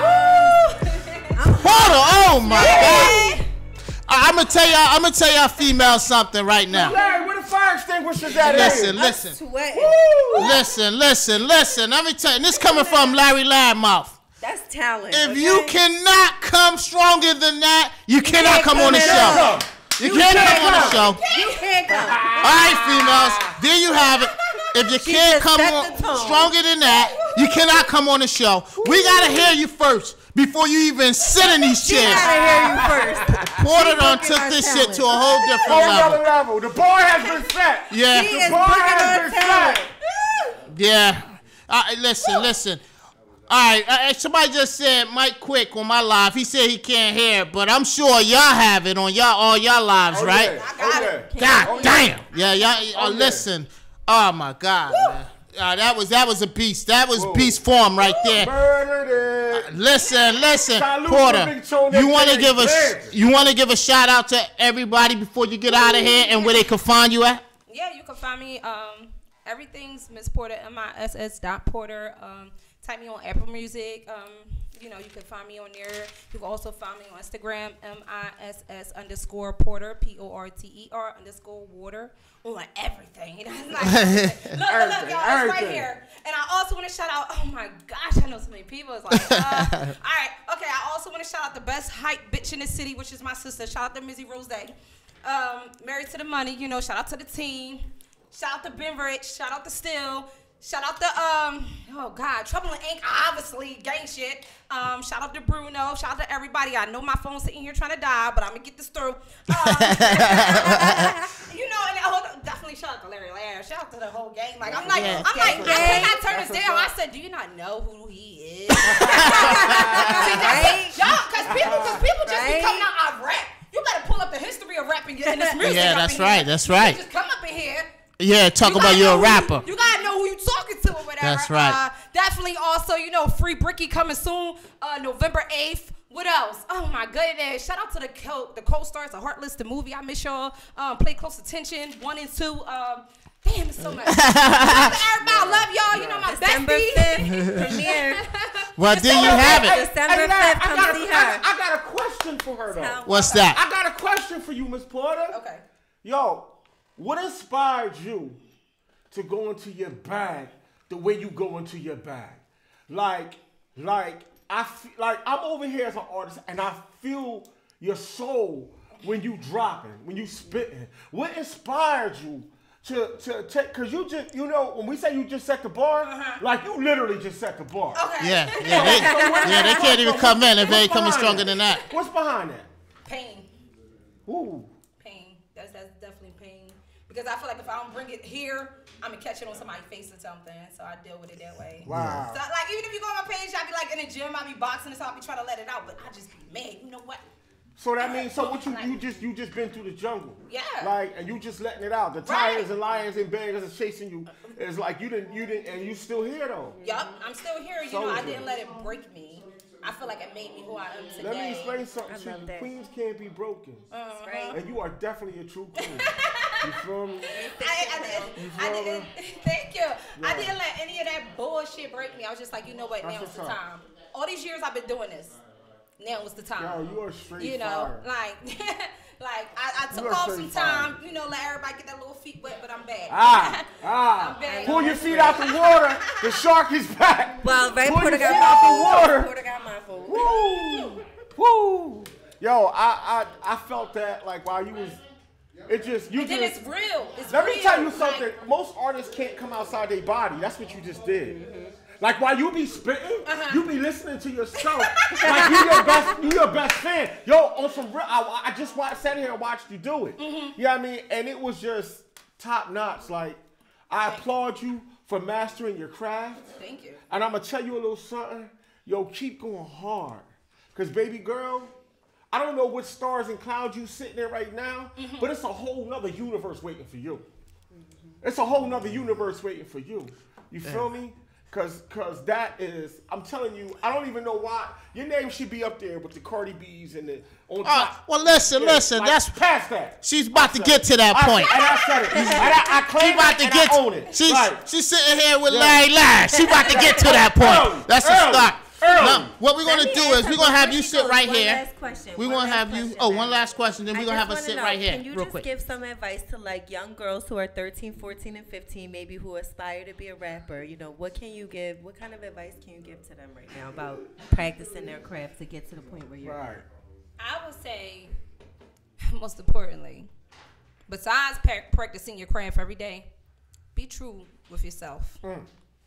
Porter, oh my God! I'm gonna tell y'all, I'm gonna tell y'all females something right now. Larry, where the fire extinguishers at? Listen, listen, listen, listen, listen. Let me tell you, and this coming from Larry Loudmouth. That's talent. If okay? you cannot come stronger than that, you cannot come on the show. You can't come on the show. You can't come. All right, females, there you have it. If you can't come on stronger than that, you cannot come on the show. We gotta hear you first before you even sit in these chairs. We gotta hear you first. Porter done took this shit to a whole different level. level. The bar has been set. Yeah. He The is bar booking has on been talent. set. Yeah. All right, listen, listen. All right, uh, somebody just said Mike Quick on my live. He said he can't hear it, but I'm sure y'all have it on y'all all y'all lives, Oh, right? yeah. Oh, yeah. God Oh, damn. Yeah, y'all. Uh, Oh, yeah. listen. Oh my God, man. Uh, that was that was a beast. That was Whoa. beast form right there. Bernadette. Listen, listen, Salute Porter. to Big Tone You want to and give a Beatz. you want to give a shout out to everybody before you get out of here and where they can find you at? Yeah, you can find me. Um, everything's Miss Porter, M I S S dot Porter. Um, type me on Apple Music. Um, you know, you can find me on there. You can also find me on Instagram, M I S S underscore Porter, P O R T E R underscore water. On everything. Like, look, look, look, y'all, it's right everything. here. And I also want to shout out, oh my gosh, I know so many people. It's like, uh, all right, okay, I also want to shout out the best hype bitch in the city, which is my sister. Shout out to Mizzy Rose. Um, Married to the Money, you know, shout out to the team. Shout out to Ben Rich. Shout out to Still. Shout out to, um, oh God, Trouble and Ink, obviously, gang shit. Um, shout out to Bruno. Shout out to everybody. I know my phone's sitting here trying to die, but I'm going to get this through. Um, you know, and hold on, definitely shout out to Larry Larr. Shout out to the whole gang. Like, I'm like, Yeah. I'm like, Gang, I could not gang. turn this down. I said, do you not know who he is? Right? Y'all, because people, cause people just Right? be coming out, I rap. You got to pull up the history of rapping in this music. Yeah, up that's in right, here. that's You right. just come up in here. Yeah, talk You about gotta you're a know rapper. Who, you gotta know who you talking to or whatever. That's right. Uh, definitely also, you know, Free Bricky coming soon, uh, November eighth. What else? Oh my goodness! Shout out to the co the co-stars of Heartless, the movie. I miss y'all. Um, play close attention. One and two. Um, damn, it's so much. Shout out to everybody. I love y'all. You know my December bestie. fifth, premiere. Well, there you have it. December Larry, fifth, I come got a- see I- her. I got a question for her, though. What's that? I got a question for you, Miss Porter. Okay. Yo, what inspired you to go into your bag the way you go into your bag? Like, like, I feel, like I'm over here as an artist and I feel your soul when you dropping, when you spitting. What inspired you to to take? Cause you just, you know, when we say you just set the bar, uh-huh. like you literally just set the bar. Okay. Yeah, yeah, they, yeah, they can't even come in if they ain't coming stronger than that. What's behind that? Pain. Ooh. Pain. That's that's definitely pain. Because I feel like if I don't bring it here, I'm gonna catch it on somebody's face or something. So I deal with it that way. Wow. So like even if you go on my page, I be like in the gym, I be boxing and so I be trying to let it out, but I just be mad. You know what? So that means, so what you you just you just been through the jungle, Yeah. like, and you just letting it out. The Right. tigers and lions and bears are chasing you. It's like you didn't you didn't and you still here though. Yup, I'm still here. You know, I Soldier. didn't let it break me. I feel like it made me who I am today. Let me explain something I to love you. that. Queens can't be broken, Uh-huh. Right. and you are definitely a true queen. You feel me? I, I, did, I feel didn't. me? Thank you. I didn't let any of that bullshit break me. I was just like, you know what? That's Now is what's the up. time. all these years I've been doing this. Now was the time. Yo, you are straight You know, fire. like, like I, I took You are off straight some fire. time, you know, let everybody get their little feet wet, but I'm back. Ah, ah. I'm back. Pull your feet out the water. The shark is back. Well, Ray Pull Porter your got feet my out the food. water. Porter got my food. Woo, woo. Yo, I, I, I felt that like while you was, it just you And then just. it's real. It's Let real. me tell you something. Like, Most artists can't come outside their body. That's what you just did. Mm-hmm. Like while you be spitting, Uh-huh. you be listening to yourself. Like you your best, you your best fan. Yo, on some real, I, I just watched, sat here and watched you do it. Mm-hmm. You know what I mean? And it was just top notch. Like I Thank applaud you for mastering your craft. Thank you. And I'm gonna tell you a little something. Yo, keep going hard. Cause baby girl, I don't know what stars and clouds you sitting there right now, mm-hmm. but it's a whole nother universe waiting for you. Mm-hmm. It's a whole nother universe waiting for you. You yeah. feel me? Cause, cause that is, I'm telling you, I don't even know why. Your name should be up there with the Cardi B's and the on top. Uh, well, listen, yeah, listen. like, That's past that. She's about to get it. it to that I, point. And I said it. And I, I claim She about it to and get. I own it. She's right. she's sitting here with Yeah. Larry Larr. She about to get to that point. Early, That's a early, start. early. Now, what we're gonna Let me do ask is her we're gonna have before you she sit goes, right one here. last question, We're one gonna last have you. question, Oh, Larry. one last question. Then I we're gonna just have her wanna sit know, right here, Can you real just quick. give some advice to like young girls who are thirteen, fourteen, and fifteen, maybe who aspire to be a rapper? You know, what can you give? What kind of advice can you give to them right now about practicing their craft to get to the point where you're Right. at? I would say, most importantly, besides pa- practicing your craft every day, be true with yourself. Mm.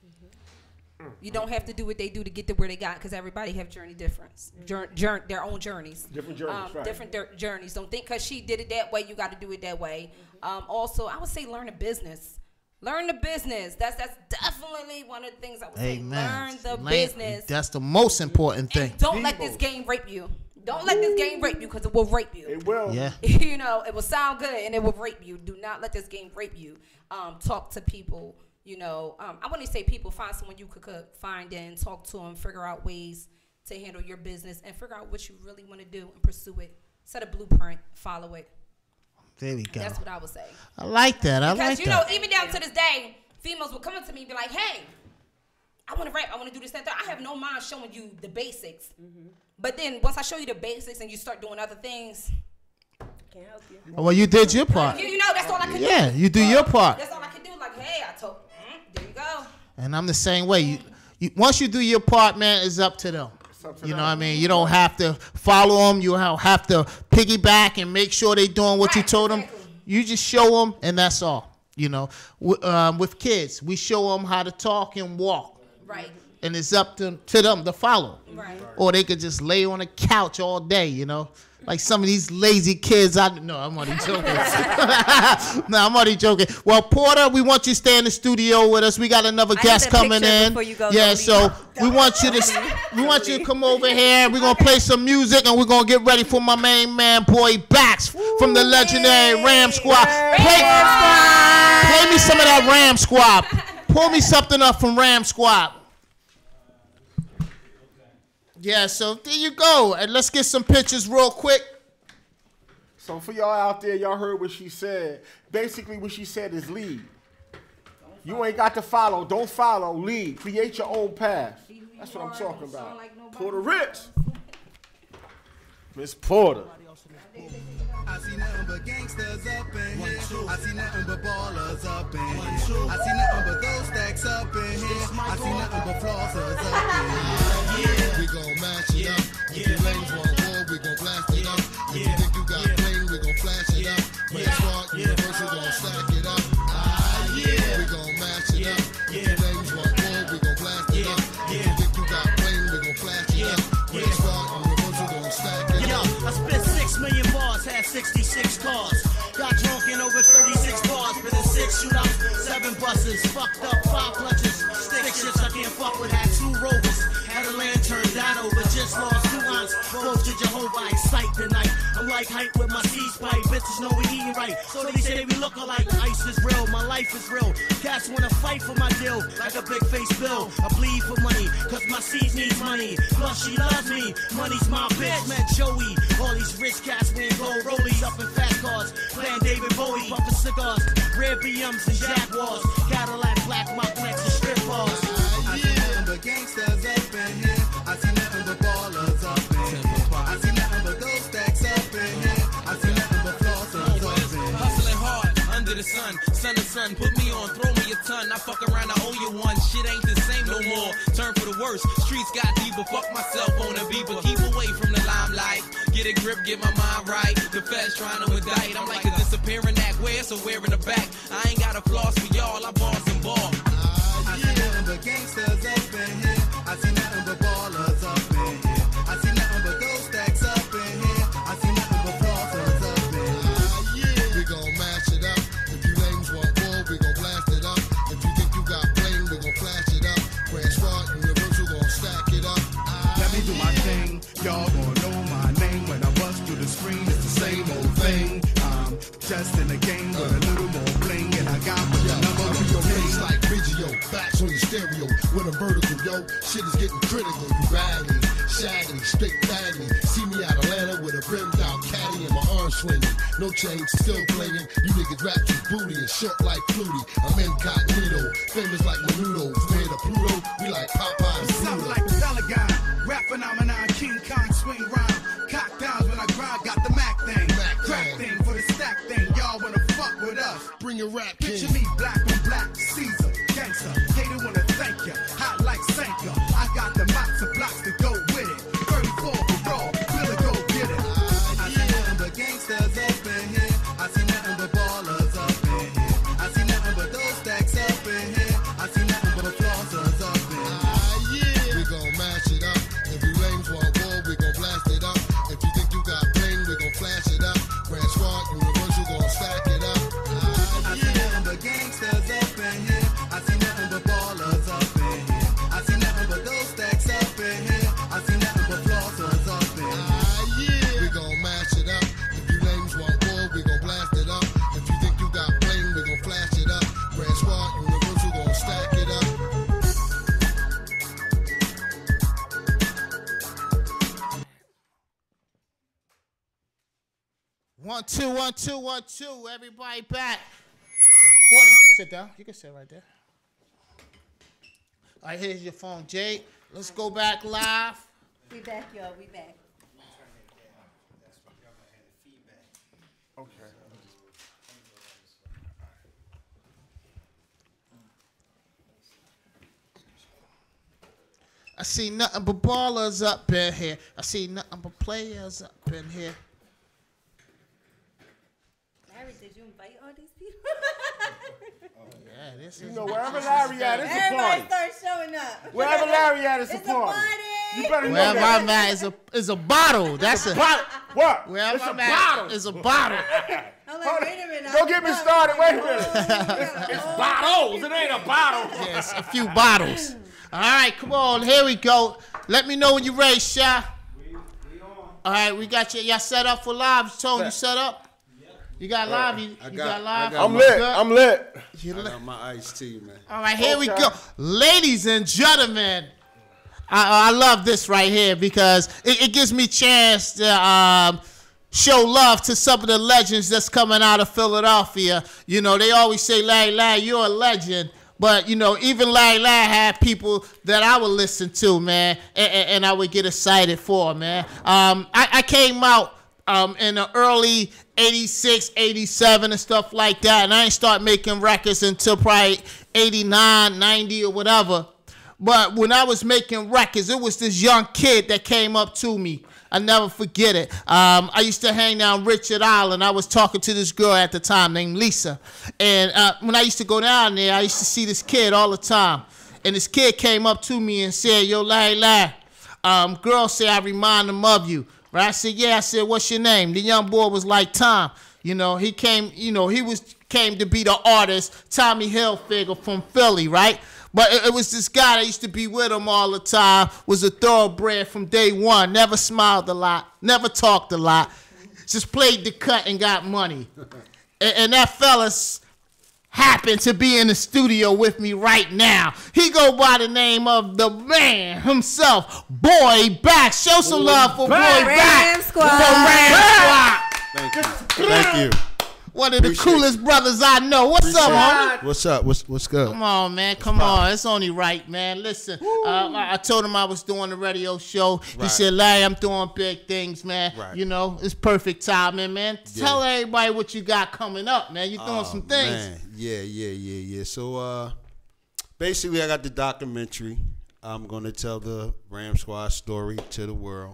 You don't have to do what they do to get to where they got, because everybody have journey difference, jour- jour- their own journeys. Different journeys, um, right. Different dir- journeys. Don't think because she did it that way, you got to do it that way. Um, also, I would say learn a business. Learn the business. That's that's definitely one of the things I would say. Amen. Learn the Lan- business. That's the most important thing. And don't let People. this game rape you. Don't let this game rape you, because it will rape you. It will. Yeah. You know, it will sound good and it will rape you. Do not let this game rape you. Um, talk to people. You know, um, I want to say people, find someone you could, could find and talk to them, figure out ways to handle your business and figure out what you really want to do and pursue it. Set a blueprint, follow it. There we go. That's what I would say. I like that. I Because, like you that. know, even down to this day, females will come up to me and be like, hey, I want to rap. I want to do this, that, that. I have no mind showing you the basics. Mm-hmm. But then once I show you the basics and you start doing other things, Can't help you. Well, you did your part. you, you know, that's all I can do. Yeah, you do your part. That's all I can do. Like, hey, I told, mm, there you go. And I'm the same way. You, you, once you do your part, man, it's up to them. up to You know them. what I mean? You don't have to follow them. You don't have to piggyback and make sure they doing what you Right, told them. exactly. You just show them, and that's all. You know, w- um, with kids, we show them how to talk and walk, Right. and it's up to, to them to follow. Right. Or they could just lay on a couch all day, you know. Like some of these lazy kids. I no, I'm only joking. no, I'm only joking. Well, Porter, we want you to stay in the studio with us. We got another I guest need a coming picture in. before you go, Yeah, don't so leave. we want you to we want you to come over here. We're gonna play some music and we're gonna get ready for my main man, boy Beatz from the legendary Ram Squad. Play, play me some of that Ram Squad. Pull me something up from Ram Squad. Yeah, so there you go. And let's get some pictures real quick. So for y'all out there, y'all heard what she said. Basically, what she said is lead. You ain't got to follow. Don't follow. Lead. Create your own path. That's what I'm talking about. Porter Rich. Miss Porter. I see nothing but gangsters up in here. I see nothing but ballers up in here. I see nothing but those stacks up in here. I see nothing but flossers up in here. We gon' mash it up. If you lanes want war, we gon' blast it up. If you think you got bling, we gon' flash it up. When it's smart, universal gon' stack it up. Ah, yeah. We gon' mash it up. If you lanes want war, we gon' blast it up. If you think you got bling, we gon' flash it up. When it's smart, universal gon' stack it Yo, up. I spent six million bars, had sixty-six cars. Got drunk in over thirty-six bars, but in six shootouts, seven buses, fucked up five clutches. Stick shits I can't fuck with, had two rovers. Had a lantern, died over, just lost two aunts. Both to Jehovah, excite tonight. I'm like hype with my seeds pipe, bitches know we eating right. So they say we look alike, ice is real, my life is real. Cats wanna fight for my deal, like a big face bill. I bleed for money, cause my seeds need money. Plus she loves me, money's my bitch, man Joey. All these rich cats wearing gold rollies up in fast cars. Playing David Bowie, puffing cigars. Red B Ms and Jaguars. Cadillac, black, my plants and strip bars. I see nothing but gangsters up in here. I see nothing son, put me on, throw me a ton. I fuck around, I owe you one. Shit ain't the same no more. Turn for the worst. Streets got deeper. Fuck myself on a beeper. Keep away from the limelight. Get a grip, get my mind right. The feds trying to indict. I'm like a disappearing act. Where? So where in the back? I ain't got a floss for y'all. I boss and ball. I see nothing but gangsters up in here. I see nothing but ballers up in here. I see nothing but those stacks up in here. I see nothing but flossers up in here. We gon' mash it up. If you lames want war, we gon' blast it up. If you think you got bling, we gon' flash it up. Grand Squad, Universal gon' stack it up. Let me do my thing. Y'all gon' know my name when I bust through the screen. It's the same old thing. I'm just in the game with a little more bling, and I got the number of your face like Biggio, backs on your stereo with a vertical, yo. Shit is getting critical. You raggy, shaggy, straight baggy. See me out Atlanta with a brimmed out caddy and my arm swinging. No chain, still playing. You niggas rap too booty and short like Flutie. I'm incognito, famous like Menudo. From here to Pluto, we like Popeye and Sound Pluto. like the Pelican, rap phenomenon, King Kong swing rhyme. Cock downs when I grind, got the Mac thing. Mac Crack thing. thing for the stack thing. Y'all wanna fuck with us? Bring your rap Picture king. me black on black, Caesar, gangster. Hater wanna thank ya, hot like Sanka. I got the mops and blocks to go with it. thirty-four for raw, really go get it. I see nothing but gangsters up in here. I see nothing but ballers up in here. I see nothing but those stacks up in here. I see nothing but flossers up in here. We gon' mash it up. If you lames want war, we gon' blast it up. If you think you got bling, we gon' flash it up. Grand Squad, Universal gon' stack it up. I see nothing but gangsters up in here. I see nothing but ballers up in here. I see nothing but those stacks up in here. I see nothing but flossers up in here. We gon' mash it up. If you lames want war, we gon' blast it up. If you think you got bling, we gon' flash it up. Grand Squad, Universal gon' stack it up. One, two, one, two, one, two. Everybody back. Well, you can sit down. You can sit right there. All right, here's your phone, Jake. Let's go back live. We back, y'all. We back. Okay. I see nothing but ballers up in here. I see nothing but players up in here. Larry, did you invite all these people? Yeah, this You is. know, wherever Larry at, it's a Everybody party. start showing up. Wherever Larry at, it's a It's a party. party. You better know Wherever that. I'm at is a is a bottle. That's a. Bottle. What? Wherever It's a I'm at bottle. is a bottle. I'm like, wait a minute. Don't get me started. Wait a minute. It's, it's bottles. It ain't a bottle. Yes, a few bottles. All right, come on. Here we go. Let me know when you're ready, Sha. All right, we got you. Y'all set up for live. Tone, you set up? You got live? You, I you got- got live? I got I'm my- lit. Good? I'm lit. You I lit? got my iced tea, man. All right, here we Okay. go. Ladies and gentlemen, I, I love this right here because it, it gives me a chance to um, show love to some of the legends that's coming out of Philadelphia. You know, they always say, Larry, Larry, you're a legend. But, you know, even Larry Larry had people that I would listen to, man, and, and, and I would get excited for, man. Um, I, I came out um, in the early eighty-six, eighty-seven and stuff like that, and I ain't start making records until probably eighty-nine, ninety or whatever. But when I was making records, it was this young kid that came up to me. I never forget it. Um, I used to hang down Richard Island. I was talking to this girl at the time named Lisa. And uh, when I used to go down there, I used to see this kid all the time. And this kid came up to me and said, yo, Larry, Larry, um, girls say I remind them of you. Right? I said, yeah. I said, what's your name? The young boy was like Tom. You know, he came, you know, he was came to be the artist, Tommy Hilfiger from Philly, right? But it, it was this guy that used to be with him all the time, was a thoroughbred from day one, never smiled a lot, never talked a lot, just played the cut and got money. and, and that fella's happened to be in the studio with me right now. He go by the name of the man himself, Boy Back. Show some love for Boy Ram Back. Squad. For Ram Squad. Thank you. Thank you. one of the Appreciate coolest you. brothers I know. What's up, homie? What's up? What's what's good? Come on, man. Come poppin'? on. It's only right, man. Listen, uh, I, I told him I was doing the radio show. He Right. said, Larry, I'm doing big things, man. Right. You know, it's perfect timing, man. Yeah. Tell everybody what you got coming up, man. You're doing Oh, some things. Man. Yeah, yeah, yeah, yeah. So uh, basically, I got the documentary. I'm gonna tell the Ram Squad story to the world.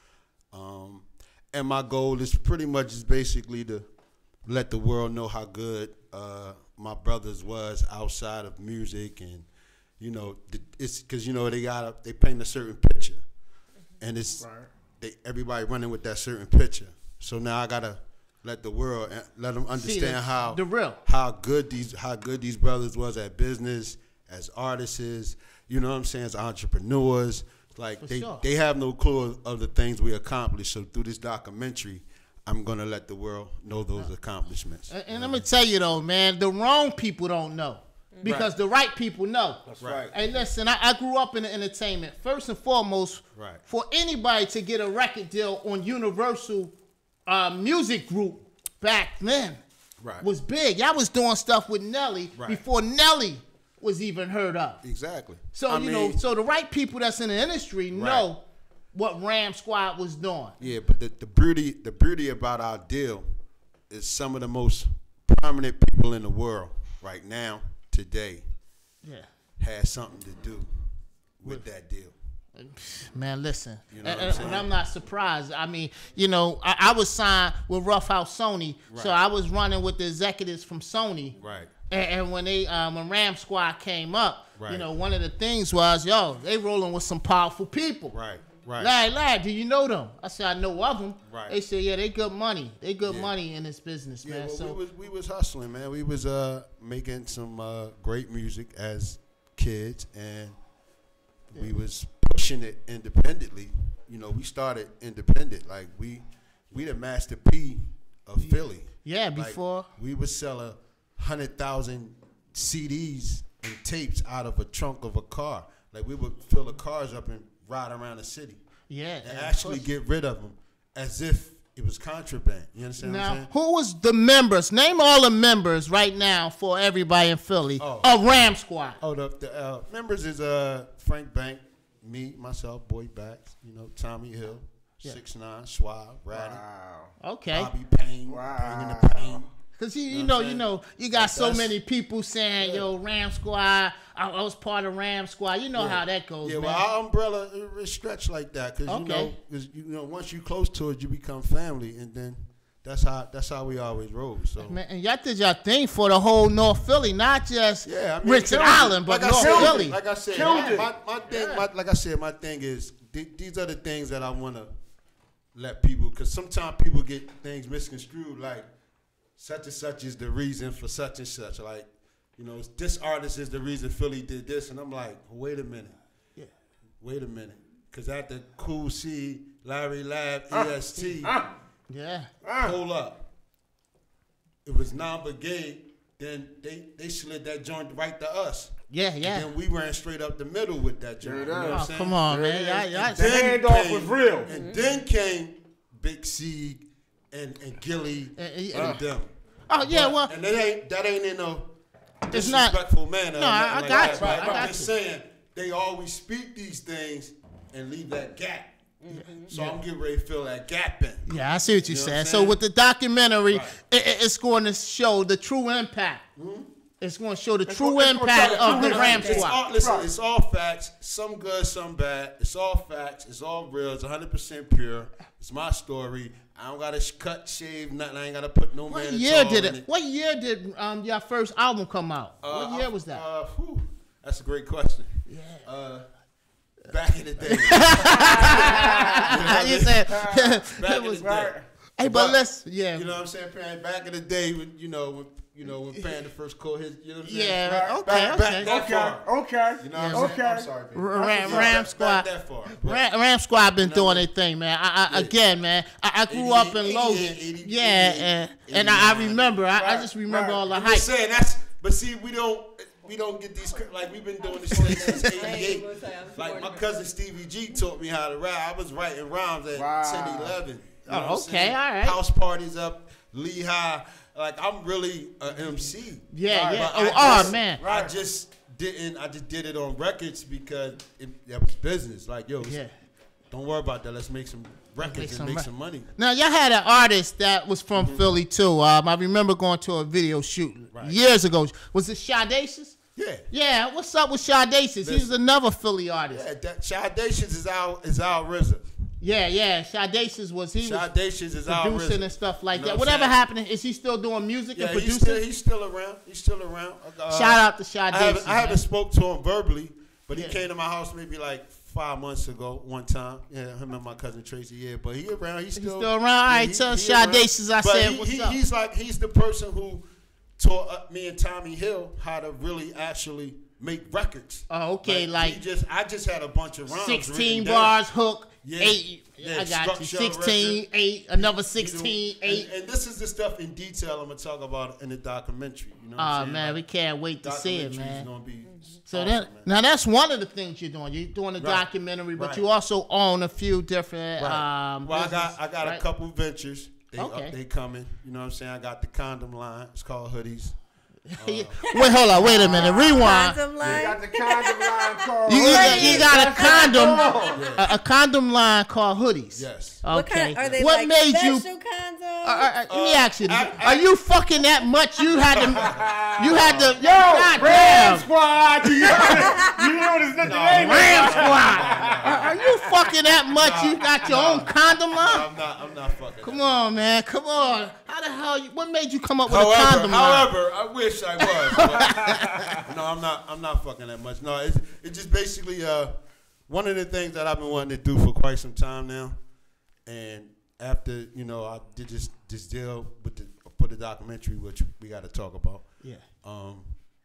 Um, and my goal is pretty much is basically to let the world know how good uh, my brothers was outside of music, and you know, the, it's because you know they got a, they paint a certain picture, and it's Right. they, everybody running with that certain picture. So now I gotta let the world uh, let them understand the- how the real. how good these how good these brothers was at business, as artists, you know what I'm saying, as entrepreneurs. Like For they, sure. they have no clue of the things we accomplished. So through this documentary, I'm gonna let the world know those accomplishments. And, and let me tell you though, man, the wrong people don't know. Because Right. the right people know. That's right. Hey, listen, I, I grew up in the entertainment. First and foremost, Right. for anybody to get a record deal on Universal uh, Music Group back then Right. was big. Y'all was doing stuff with Nelly Right. before Nelly was even heard of. Exactly. So, I you mean, know, so the right people that's in the industry know what Ram Squad was doing. yeah, but the, the beauty the beauty about our deal is some of the most prominent people in the world right now, today, Yeah. has something to do with that deal. Man, listen, You know what and, I'm and- saying? and I'm not surprised. I mean, you know, I, I was signed with Rough House Sony, so Right. I was running with the executives from Sony. Right. And, and when they, um, when Ram Squad came up, you Right. know, one of the things was, yo, they rolling with some powerful people. Right. Right. Larry, Larry, do you know them? I said, I know of them. Right. They said, yeah, they good money. They good Yeah. money in this business, Yeah, man. well, so we was we was hustling, man. We was uh making some uh, great music as kids, and we was pushing it independently. You know, we started independent. Like we we the Master P of Philly. yeah, Like, before. we would sell a hundred thousand C Ds and tapes out of a trunk of a car. Like we would fill the cars up and ride around the city Yeah. and and actually push. get rid of them as if it was contraband. You understand what I'm Now, saying? who was the members? Name all the members right now for everybody in Philly Oh. of Ram Squad. Oh, the, the uh, members is uh Frank Bank, me, myself, Boy Beatz, you know, Tommy Hill, Yeah. six nine, Schwab, Ratty, Wow. Okay. Bobby Payne, Wow. Payne in the Pain. Cause you, you You know know, what I'm you saying? know, you got Like, so that's- many people saying, "Yo, Ram Squad, I, I was part of Ram Squad." You know Yeah. how that goes, Yeah, man. well, our umbrella it, it stretched like that because you Okay. know, 'cause, you know, once you close to it, you become family, and then that's how that's how we always roll. So man, and y'all did your thing for the whole North Philly, not just yeah, I mean, Richard killed it. Island, but like I North said, Philly. Like I said, Killed my, it. my, my thing, my, like I said, my thing is th- these are the things that I want to let people, because sometimes people get things misconstrued, like such and such is the reason for such and such. Like, you know, this artist is the reason Philly did this, and I'm like, wait a minute, Yeah. wait a minute, because after Cool C, Larry Lab, E S T, Yeah, hold up, it was non-brigade. Then they they slid that joint right to us. yeah, yeah. And then we ran straight up the middle with that joint. You know what I'm Oh, saying? come on, There man. it Y'all, is. y'all, The Then handoff came- was real. And then came Big C and, and Gilly Uh, and uh, them. oh yeah, But- well, and that ain't that ain't in no It's not- disrespectful manner. or No, I- nothing I like got that, you, right? I I'm got just you. saying they always speak these things and leave that gap. So I'm getting ready to fill that gap in. yeah, I see what you're You know what saying. I'm So saying? with the documentary, Right. it, it- it's going to show the true impact. It's going to show the true gonna- it's gonna impact show the of true the Ram It's Squad. all, listen, Right. it's all facts. Some good, some bad. It's all facts. It's all real. It's one hundred percent pure. It's my story. I don't gotta sh- cut, shave, nothing. I ain't gotta put no What man. year did it? What year did um your first album come out? Uh, what year was that? Uh, whew, that's a great question. Yeah. Uh, back in the day. you said Back it in was. the day. Hey, but let's yeah. You know what I'm saying, Pan? Back in the day, when you know, when you know, when Pan the first call his, you know what I'm saying? Yeah, okay, back, back okay. that Okay, far. okay. You know what I'm okay. saying? I'm sorry, baby. Ram, Yeah, Ram back- Squad. back that far. But- Ram, Ram Squad been You know doing what I their mean? thing, man. I, I, Yeah. Again, man, I, I grew up in eighty-eight, Logan. eighty-eight, Yeah, and, and I, I remember. I, I just remember right. all the I'm hype. just saying that's. But see, we don't. We don't get these like we've been doing this thing since eighty-eight. gonna say I'm Like my born cousin Stevie G taught me how to rap. I was writing rhymes at Wow. ten, eleven. You Oh, know what I'm okay, saying? all right. House parties up Lehigh, like I'm really an M C. Yeah, Right. yeah. But Oh, I oh, just- man. I just didn't. I just did it on records because it, that was business. Like, yo, Yeah. don't worry about that. Let's make some records make and some make re- some money. Now, y'all had an artist that was from Mm-hmm. Philly, too. Um, I remember going to a video shoot Right. years ago. Was it Shadacious? Yeah. Yeah, what's up with Shadacious? He was another Philly artist. Yeah, that Shadacious is our is our R Z A. Yeah, yeah. Shadacious was he was Shadacious is our R Z A. producing and stuff like You know that. what I'm Whatever saying? happened, is he still doing music Yeah, and he's producing? still, he's still around. He's still around. Uh, Shout out to I Shadacious. haven't, I haven't man. spoke to him verbally, but he Yeah. came to my house maybe like five months ago one time. Yeah, him and my cousin Tracy. Yeah, but he around. He's still, still around? All right, he- tell he Shadacious I But said, he, what's he, up? He's like he's the person who taught uh, me and Tommy Hill how to really actually make records. Oh, okay, like, he just I just had a bunch of rhymes. sixteen written down. bars, hook, Yeah. eight. Yeah, I got you. structure, sixteen, record. eight, another You know, sixteen, and- eight. And, this is the stuff in detail I'm gonna talk about in the documentary. You know what Oh, I'm saying? man, Like, we can't wait to see it, documentary's man. Gonna be So awesome, that man. now that's one of the things you're doing. You're doing a Right. documentary, but Right. you also own a few different. Right. Um, well, I got business, I got right? a couple ventures. They Okay. uh, they coming. You know what I'm saying? I got the condom line. It's called Hoodies. Wait, hold on, wait a minute. Rewind. Condom You line. got the condom line called. You, you got, you got a That's condom, all. a, a condom line called Hoodies. Yes. Okay. What kind? Are they what like made you? special condoms? Uh, uh, uh, let me Uh, ask you: this. I- I- Are you fucking that much? You had to. You had to. Yo, God Ram damn. Squad. You know, you know this nigga name. Ram Squad. Are, are you fucking that much? You got your own condom No, line? I'm not. I'm not fucking. Come on, man. Come on. How the hell? You, what made you come up with a However, condom line? however, I wish I was. But no, I'm not. I'm not fucking that much. No, it's it's just basically uh one of the things that I've been wanting to do for quite some time now, and after you know I did this this deal with the for the documentary, which we got to talk about. Yeah. Um,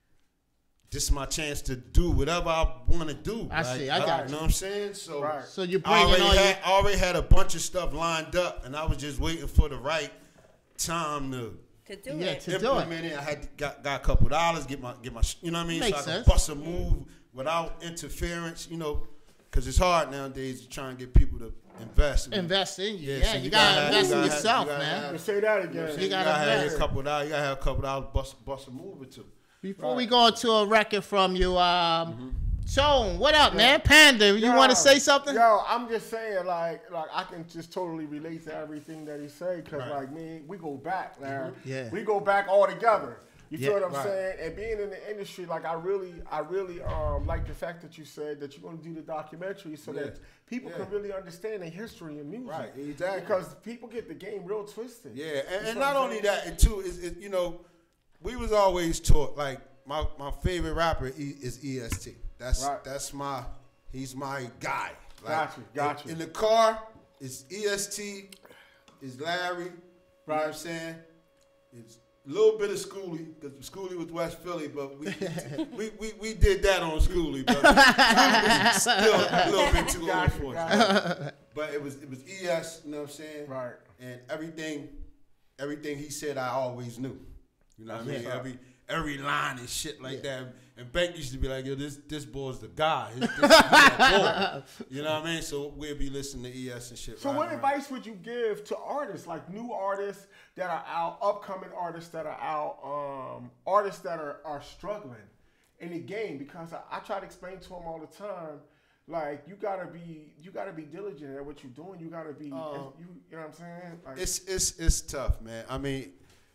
this is my chance to do whatever I want to do. I Like, see, I got You you. know what I'm saying? So, Right. So you're I bringing already, all your. had, I already had a bunch of stuff lined up, and I was just waiting for the right time to To do Yeah, it. to do it. implement it. I had to, got got a couple dollars, get my get my, sh- you know what I mean? Makes so I sense. could bust a move without interference, you know, because it's hard nowadays to try and get people to invest. Invest in you. Yeah, Yeah, so you, you gotta, gotta have- invest you in gotta have- yourself, you gotta man. have- Say that again. You You gotta gotta have invest. a couple of dollars. You gotta have a couple of dollars, bust bust a move or two. Before we go into a record from you, um, Tone, what up, man? Panda, you Yo, want to say something? Yo, I'm just saying, like, like I can just totally relate to everything that he say, cause Right. like me, we go back, Larry. Yeah. We go back all together. You Yeah, feel what I'm right. saying? And being in the industry, like I really, I really um like the fact that you said that you're gonna do the documentary so Yeah. that people Yeah. can really understand the history of music. Right, exactly. Because people get the game real twisted. Yeah, and, You and feel not what I'm only saying? that, it too is it, you know, we was always taught like my my favorite rapper e, is E S T. That's Right. that's my he's my guy. Like, Got you, got in, you. In the car, it's E S T, it's Larry. You know what I'm Right. saying? It's a little bit of Schoolie, because Schoolie was West Philly, but we we, we, we did that on Schoolie, but Schoolie was still a little bit too old Got for you, us. got But it was it was E S, you know what I'm saying? Right. And everything everything he said I always knew. You know what I mean? Yeah. Every every line and shit like that. And Bank used to be like, yo, this this boy's the guy. This, this, this boy. You know what I mean? So we'll be listening to E S and shit. So right what around. advice would you give to artists, like new artists that are out, upcoming artists that are out, um, artists that are, are struggling in the game? Because I, I try to explain to them all the time, like you gotta be you gotta be diligent at what you're doing. You gotta be Uh, you, you know what I'm saying? Like, It's it's it's tough, man. I mean,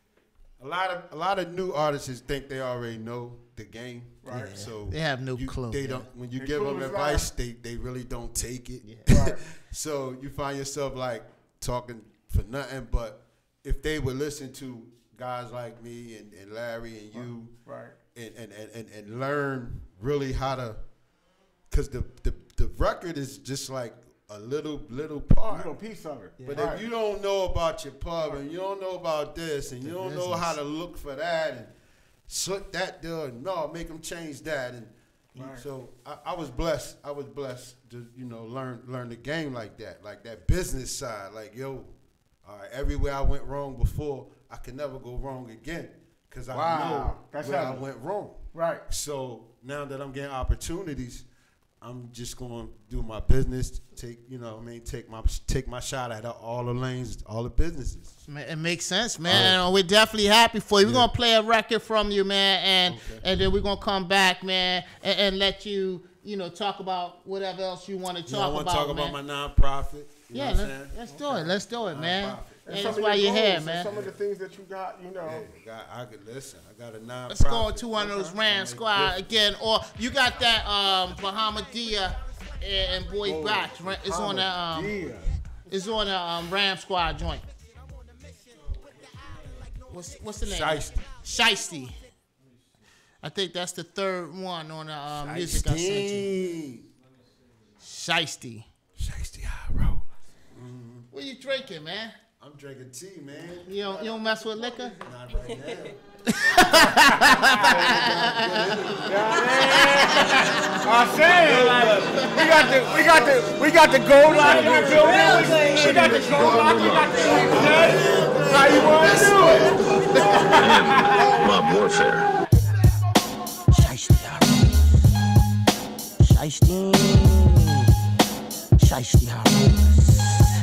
a lot of a lot of new artists think they already know the game, right? Yeah. So They have no you- clue, They yeah. don't. When you They give them clueless advice, they they really don't take it. Right. So you find yourself like talking for nothing. But if they would listen to guys like me and, and Larry and you, right. and, and, and, and, and learn really how to, because the, the the record is just like a little little part. little piece of it. But Right. if you don't know about your pub and you don't know about this and you don't know how to look for that and slick that deal and no, make them change that and Right. so I, I was blessed. I was blessed to you know learn learn the game like that, like that business side. Like yo, all right, everywhere I went wrong before, I can never go wrong again because I Wow. know That's where heavy. I went wrong. Right. So now that I'm getting opportunities, I'm just gonna do my business. Take you know, what I mean, take my take my shot at all the lanes, all the businesses. Man, it makes sense, man. Right. We're definitely happy for you. We're yeah. gonna play a record from you, man, and okay. and then we're gonna come back, man, and, and let you, you know, talk about whatever else you want to talk yeah, I want about. to talk man. about my nonprofit. You yeah, know let's, what let's okay. do it. Let's do it, man. Non-profit. And that's why you're here, man. Some of the things that you got, you know. Yeah, got, I could listen. I got a nonprofit. Let's go into one of those Ram Squad again, or you got that um, Bahamadia and Boy oh, Backs. It's on the um, it's on the um, Ram Squad joint. What's what's the name? Shiesty. Shiesty. I think that's the third one on the uh, music I sent you. Shiesty. Shiesty high rollers. Mm-hmm. What you drinking, man? I'm drinking tea, man. You don't you don't mess with liquor? Not right now. I said, we got the we got the we got the gold lock in the building. We got the gold lock. We got the shit. How you want to do it? Mob warfare. Shiesty, Shiesty, Shiesty,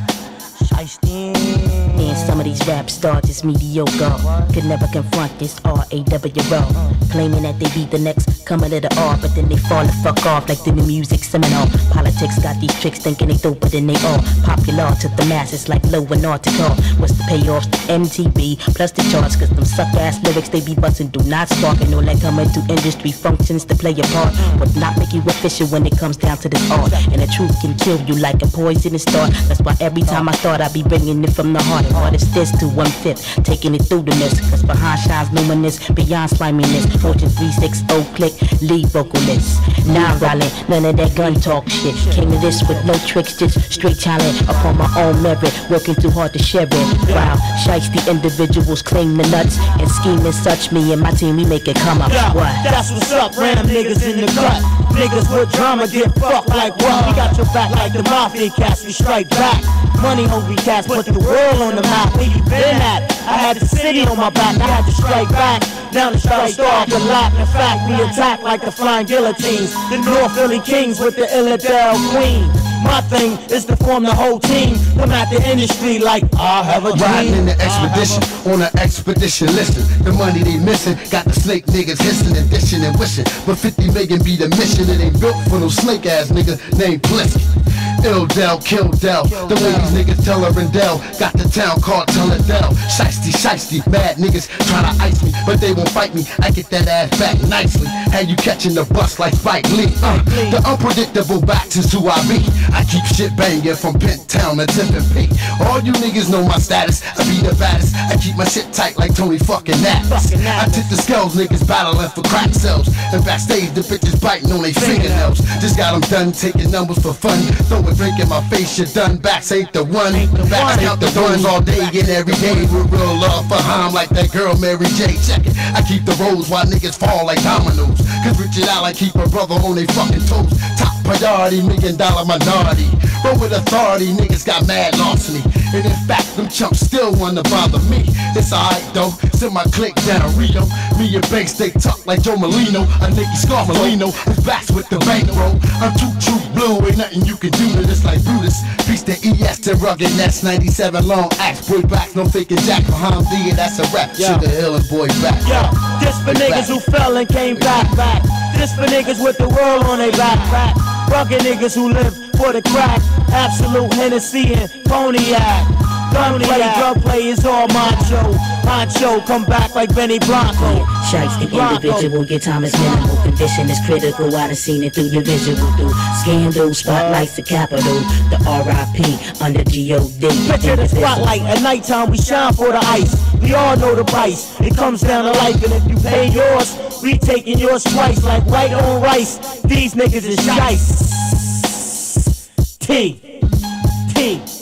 And some of these rap stars is mediocre. Could never confront this R A W O. Claiming that they be the next coming to the R, but then they fall the fuck off like the new music seminar. Politics got these tricks thinking they doper than they are. Popular to the masses like low and article. What's the payoffs to M T V plus the charts? Cause them suck ass lyrics they be bustin' do not spark. And all that coming to industry functions to play a part. Would not make you official when it comes down to this art. And the truth can kill you like a poisonous thought. That's why every time I thought I'd be bringing it from the heart. And what is this to one fifth? Taking it through the mist. Cause behind shines luminous, beyond sliminess. Fortune three six zero click, lead vocalist. Now violent, none of that gun talk shit. Came to this with no tricks, just straight talent. Upon my own merit, working too hard to share it. While shiesty individuals claim the nuts and scheme and such. Me and my team, we make it come up. Yeah, what? That's what's up, random niggas in the gut. Niggas with drama get fucked like what? We got your back like the mafia cats, we strike back. Money hungry cats, put the world on the map. Where you been at? I had the city on my back, I had to strike back. Now the strike off the lap. In fact, we attack like the flying guillotines. The North Philly Kings with the Illidale Queen. My thing is to form the whole team. Come at the industry like I have a dream. Riding in the expedition, on an expedition, listen. The money they missing, got the snake niggas hissing and dishing and wishing. But fifty million be the mission. It ain't built for no snake ass nigga named Plisky. Ill Del, Kill Del, the way these niggas tell her and Del. Got the town called Telladell. Shiesty, shiesty, mad niggas tryna ice me, but they won't fight me. I get that ass back nicely. Had you catching the bus like Spike Lee. Uh, the unpredictable Beatz is who I be. I keep shit banging from Pent Town to Tippin' P. All you niggas know my status. I be the baddest. I keep my shit tight like Tony fucking Nats. I tip the scales, niggas battling for crack cells. And backstage, the bitches biting on their fingernails. Just got them done taking numbers for fun. Throwing drink in my face, you done. Backs ain't the one. Backs count the ones all day and every day. With real love for Ham like that girl Mary J. Check it. I keep the rolls while niggas fall like dominoes. Cause Richard Allen keep a brother on they fucking toes. Top priority, million dollar minority. But with authority, niggas got mad larceny. And in fact, them chumps still wanna bother me. It's alright though, send my click down Rio. Me and Banks, they talk like Joe Molino. A Nicky Scarmelino, who's back with the bankroll. I'm too true blue, ain't nothing you can do to this like Brutus. Peace to E S to rugged, that's ninety-seven long axe. Boy back, no faking Jack behind D, that's a rap. Sugar Hill and boy back. Yo, this for niggas who fell and came back, back. This for niggas with the world on their back, back. Rugged niggas who live for the crack. Absolute Hennessy and Cognac. Gun play, drug play is all macho. Macho, come back like Benny Blanco. Shiesty individual, your time is minimal. Condition is critical, I done seen it through your visual. Through scandal, spotlights the capital. The R I P under G O D. Picture the spotlight, at nighttime we shine for the ice. We all know the price, it comes down to life. And if you pay yours, we taking yours twice. Like white on rice, these niggas is shice. T, T, T.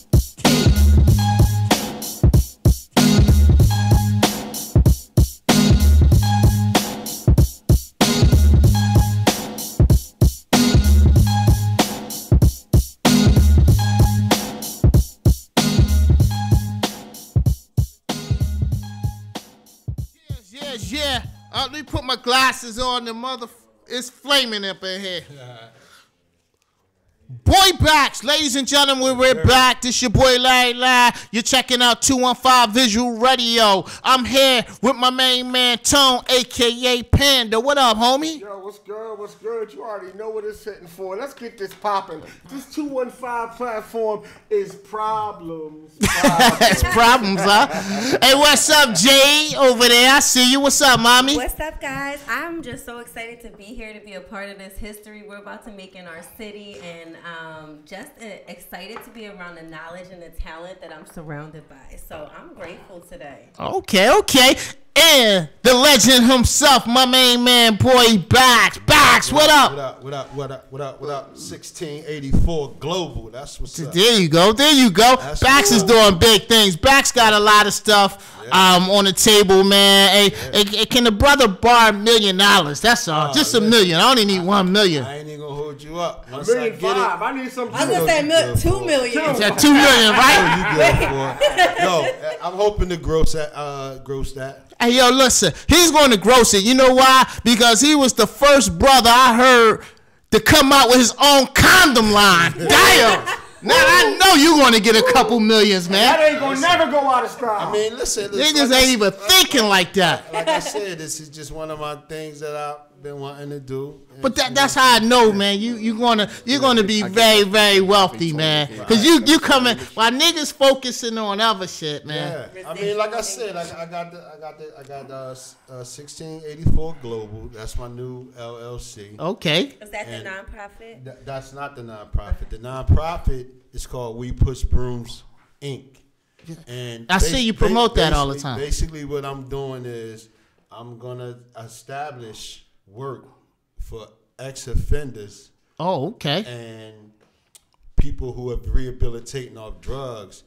Yes, yeah. Uh, let me put my glasses on. The mother, it's flaming up in here. Boy Backs, ladies and gentlemen, we're back. This your boy Larry Larr. You're checking out two one five Visual Radio. I'm here with my main man Tone, aka Panda. What up, homie? Yo, what's good? What's good? You already know what it's hitting for. Let's get this popping. This two one five platform is problems. problems. It's problems, huh? Hey, what's up, Jay? Over there, I see you. What's up, mommy? What's up, guys? I'm just so excited to be here to be a part of this history we're about to make in our city, and um, just uh, excited to be around the knowledge and the talent that I'm surrounded by. So I'm grateful today. Okay, okay. And the legend himself, my main man, boy Bax. Bax, what up? What up? What up? What up? What up? What up? sixteen eighty-four Global. That's what's up. There you go. There you go. That's Bax cool. is doing big things. Bax got a lot of stuff Yeah. um, on the table, man. Hey, hey, hey, can the brother borrow a million dollars? That's all. Oh, Just a listen, million. I only need one million. I ain't even gonna hold you up. A Once million I get five. it, I need some. I was gonna say mil- two million. Is that two million, right? you good for it. Yo, I'm hoping to gross that. Uh, gross that. Hey, yo, listen. He's going to gross it. You know why? Because he was the first brother I heard to come out with his own condom line. Damn. Now I know you're going to get a couple millions, man. That ain't gonna never go out of style. I mean, listen. Niggas listen, ain't even thinking like that. Like I said, this is just one of my things that I've been wanting to do. But that, that's how I know, man. You you gonna you're gonna be very very wealthy, man. Cause you you coming while niggas focusing on other shit, man. Yeah, I mean, like I said, I, I got the I got the I got the uh, sixteen eighty-four Global. That's my new L L C. Okay. Is that And the nonprofit? Th- that's not the nonprofit. The nonprofit is called We Push Brooms Incorporated. And I see you promote that all the basically- time. Basically, what I'm doing is I'm gonna establish work for ex-offenders Oh, okay. and people who are rehabilitating off drugs.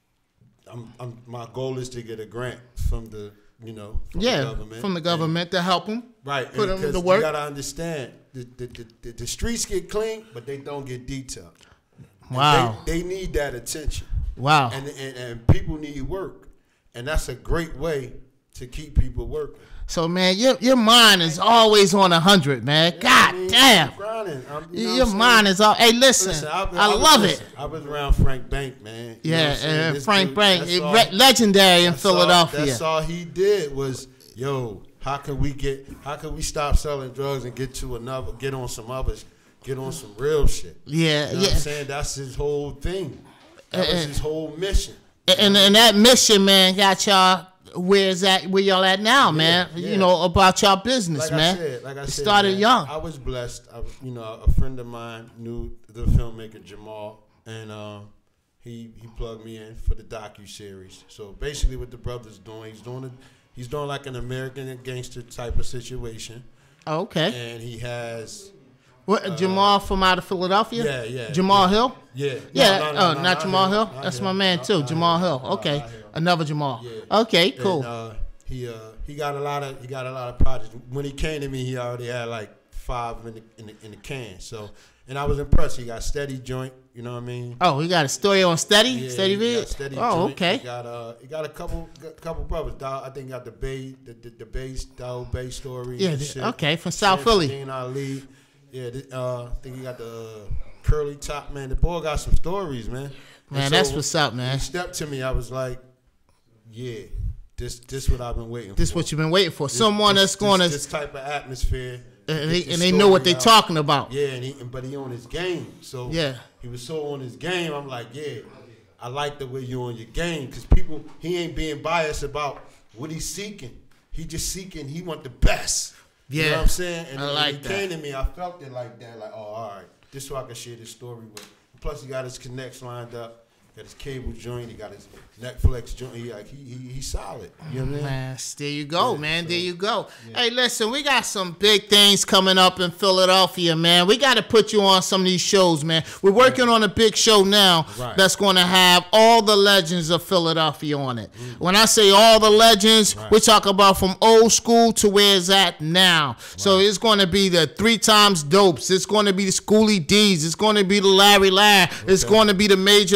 I'm, I'm, my goal is to get a grant from the, you know, from Yeah, the government. from the government to help them. Right. Put and them to 'cause work. You gotta understand, the, the, the, the, the streets get clean, but they don't get detailed. And Wow. They, they need that attention. Wow. And, and and people need work, and that's a great way to keep people working. So man, your your mind is always on a hundred, man. God I mean, damn. I'm grinding. I'm- you know Your what I'm mind saying? is all. Hey, listen, Listen, I, I, was- love listen, it. I was around Frank Bank, man. You know what Yeah, I'm saying? and This Frank dude, Bank, that's it all- re- legendary in that's all- Philadelphia. That's all he did was, yo, how can we get? How can we stop selling drugs and get to another? Get on some others. Get on some real shit. Yeah, You know yeah. what I'm saying? That's his whole thing. That was And- his whole mission. And and that mission, man, got y'all where's that where y'all at now, man? yeah. You know about y'all business, Like man. I said, like I it said, started man, young. I was blessed. I was, you know, a friend of mine knew the filmmaker Jamal, and um, he he plugged me in for the docu series. So basically, what the brother's doing, he's doing it. He's doing like an American Gangster type of situation. Okay. And he has. What, uh, Jamal from out of Philadelphia? Yeah, yeah. Jamal yeah. Hill? Yeah. Yeah. No, no, oh, no, not Jamal Hill? Not That's Hill. my man Not- too, not Jamal Hill. Hill. No, Okay. not Hill. Another Jamal. Yeah. Okay, cool. And, uh, he uh, he got a lot of he got a lot of projects. When he came to me, he already had like five in the in the, in the can. So, and I was impressed. He got Steady Joint. You know what I mean? Oh, he got a story on Steady? Yeah, Steady he Vid? got Steady Oh, Joint. okay. He got uh, he got a couple couple brothers. Dow, I think he got the Bay the the, the Bay Dow Bay story. Yeah, and the- shit. okay, from South Shamsuddin Philly. Ali. Yeah, the, uh, I think he got the uh, Curly Top, man. The boy got some stories, man. Man, And that's so what's up, when man. He stepped to me. I was like, yeah, this this what I've been waiting This for. what you've been waiting for. This- Someone this- that's going to... this, this type of atmosphere. And to they- get the and they know what story they out. talking about. Yeah, and he, but he on his game. So Yeah. he was so on his game. I'm like, yeah, I like the way you on your game because people, he ain't being biased about what he's seeking. He just seeking. He want the best. You know Yeah. what I'm saying? And I when like he that. came to me, I felt it like that. Like, oh, all right, this is who I can share this story with. Plus, he got his connects lined up. Got his cable joint. He got his Netflix joint. He like he he he's solid. You know what I mean? Man, there you go, Yeah, man. so, There you go. yeah. Hey, listen, we got some big things coming up in Philadelphia, man. We got to put you on some of these shows, man. We're working on a big show now Right. that's going to have all the legends of Philadelphia on it. When I say all the legends, Right. we talk about from old school to where it's at now. So it's going to be the Three Times Dopes. It's going to be the Schoolie D's. It's going to be the Larry Larr. It's going to be the Major Figs.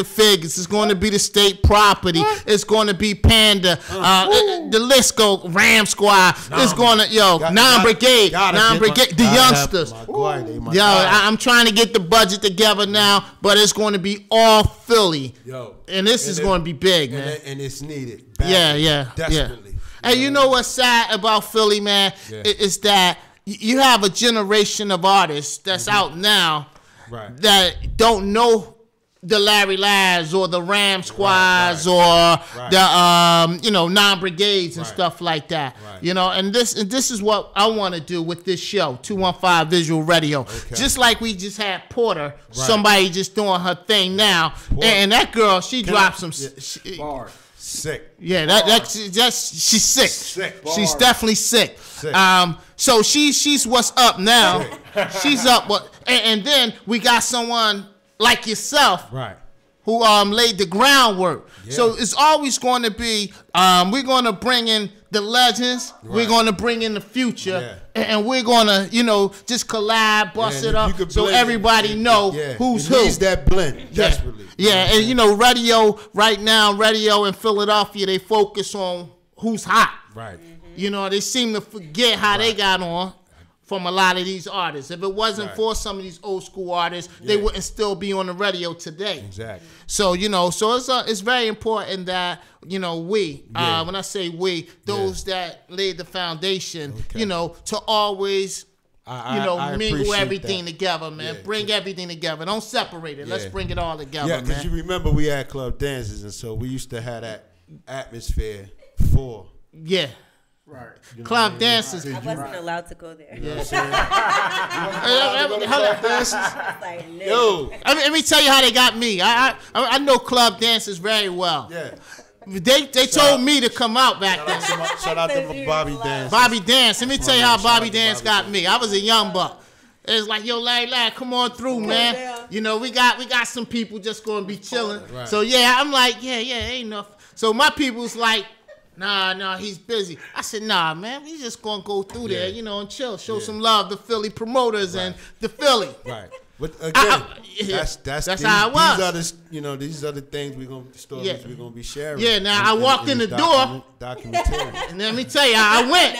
niggas. It's going to be the state property. It's going to be Panda. Uh, it, the list go. Ram Squad. Nah, it's going to yo got, non brigade, non brigade. The youngsters. My guy, my yo, I, I'm trying to get the budget together now, but it's going to be all Philly. Yo, and this and is it, going to be big, and man. It, and it's needed. Badly, yeah, yeah, desperately. Yeah. And you know what's sad about Philly, man? Yeah. Is that you have a generation of artists that's mm-hmm. out now right. that don't know the Larry Larrs or the Ram Squads right, right, or right. the um, you know non-brigades and right. stuff like that. Right. You know, and this and this is what I want to do with this show, two one five Visual Radio. Okay. Just like we just had Porter, right. somebody just doing her thing now, and, and that girl, she Can dropped I, some yeah, she, bar. Sick. Yeah, that that that's she's sick. Sick. She's definitely sick. sick. Um, so she she's what's up now. She's up, but and, and then we got someone like yourself, right, who um laid the groundwork. Yeah. So it's always going to be um we're going to bring in the legends, right. we're going to bring in the future, yeah. and, and we're going to you know just collab, bust yeah, it up, so everybody it, know yeah. who's it who. Needs that blend desperately. Yeah, yeah. And you know radio right now, radio in Philadelphia, they focus on who's hot. Right. Mm-hmm. You know they seem to forget how right. they got on. From a lot of these artists. If it wasn't right. for some of these old school artists, yeah. they wouldn't still be on the radio today. Exactly. So, you know, so it's uh, it's very important that, you know, we, yeah. uh, when I say we, those yeah. that laid the foundation, okay. you know, to always, I, you know, I, I mingle everything that. together, man. Yeah, bring yeah. everything together. Don't separate it. Yeah. Let's bring it all together, yeah, man. Yeah, because you remember we had club dances, and so we used to have that atmosphere for. Yeah. Right. You know club dances. I wasn't right. allowed to go there. You know what I'm saying? Yo, I mean, let me tell you how they got me. I I, I know club dances very well. Yeah. They they shout told out. me to come out back shout then. Out to, shout out to Bobby Dance. Bobby Dance. Let me tell you how Bobby Dance got me. I was a young buck. It's like, yo, Larry, Larry, come on through, man. You know, we got we got some people just gonna be chilling. Right. So yeah, I'm like, yeah, yeah, ain't enough. So my people's like, nah, nah, he's busy. I said, nah, man, we just gonna go through there, yeah. you know, and chill, show yeah. some love to Philly promoters right. and the Philly. Right. But again, I, I, yeah, that's that's, that's these, how it was. These are the, you know, these are the things we're gonna stories yeah. we're gonna be sharing. Yeah. Now in, I walked in, in the door, documentary, and let me tell you, I went.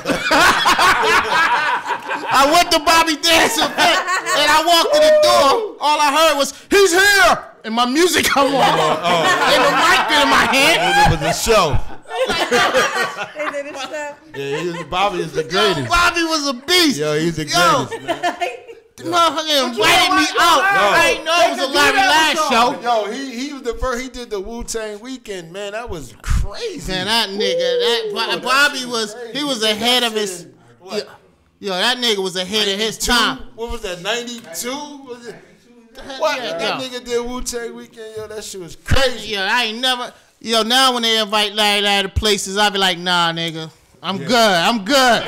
I went to Bobby Dance event, and I walked in the door. All I heard was, "He's here," and my music come on, oh, oh. and the mic been in my hand. It was a show. They did a show. Yeah, he was, Bobby is the greatest. Yo, Bobby was a beast. Yo, he's the greatest. Yo. Man. The motherfucker invited me out. Yo, I didn't know it was a Larry Larr show. Yo, he he was the first. He did the Wu-Tang weekend, man. That was crazy. Man, that nigga, that yo, Bobby was crazy. He was ahead of his. Yo, yo, that nigga was ahead of his time. What was that? ninety-two? Was it? What? Yeah, that yo. nigga did Wu-Tang weekend. Yo, that shit was crazy. Yo, I ain't never. Yo, now when they invite Larry Larry to places, I be like, nah, nigga. I'm yeah. good. I'm good.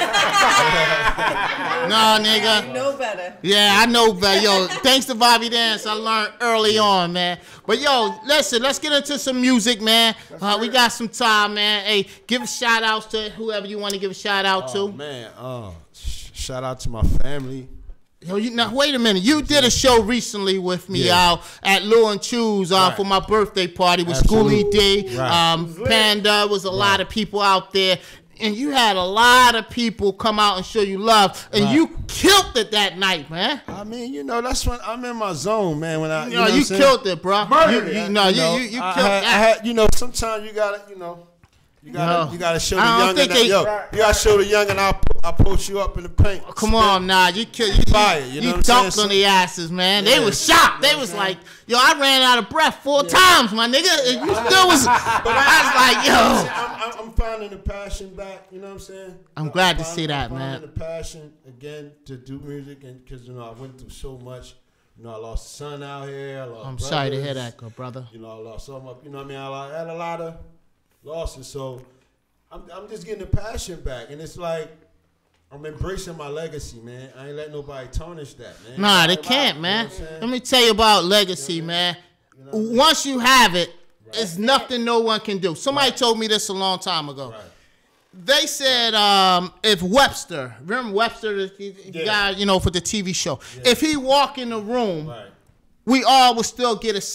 Nah, nigga. You know better. Yeah, I know better. Yo, thanks to Bobby Dance, I learned early on, man. But yo, listen, let's get into some music, man. Uh, we got some time, man. Hey, give shout outs to whoever you want to give a shout out oh, to. Man, uh, sh- shout out to my family. Yo, you now wait a minute. You did a show recently with me yeah. out at Lou and Choose uh, right. for my birthday party with Schoolie D. Right. Um, Panda was a right. lot of people out there. And you had a lot of people come out and show you love, and right. you killed it that night, man. I mean, you know, that's when I'm in my zone, man. When I, you, you know, know you killed it, bro. Murdered you, it. you, no, you, you, you, you I killed had, that. I had, you know, sometimes you gotta, you know, you gotta, no. you gotta show the young and they, yo, you gotta show the young and I'll, I'll post you up in the paint. Oh, come on, nah, you killed, you, fire, you, know you dunked on the asses, man. Yeah. They was shocked. They was like, yo, I ran out of breath four yeah. times, my nigga. And you still was. But I was like, yo. I'm, I'm, I'm finding the passion back. You know what I'm saying? I'm, I'm glad I'm to see that, I'm man. Finding the passion again to do music, and because you know I went through so much. You know, I lost a son out here. I lost I'm brothers, sorry to hear that, good brother. You know, I lost some up. You know what I mean? I had a lot of losses, so I'm, I'm just getting the passion back, and it's like. I'm embracing my legacy, man. I ain't letting nobody tarnish that, man. Nah, they can't, about, man. You know Let me tell you about legacy, you know man. You know Once you have it, right. it's nothing no one can do. Somebody right. told me this a long time ago. Right. They said um, if Webster, remember Webster, the yeah. guy, you know, for the T V show, yeah. if he walk in the room, right. we all would still get excited.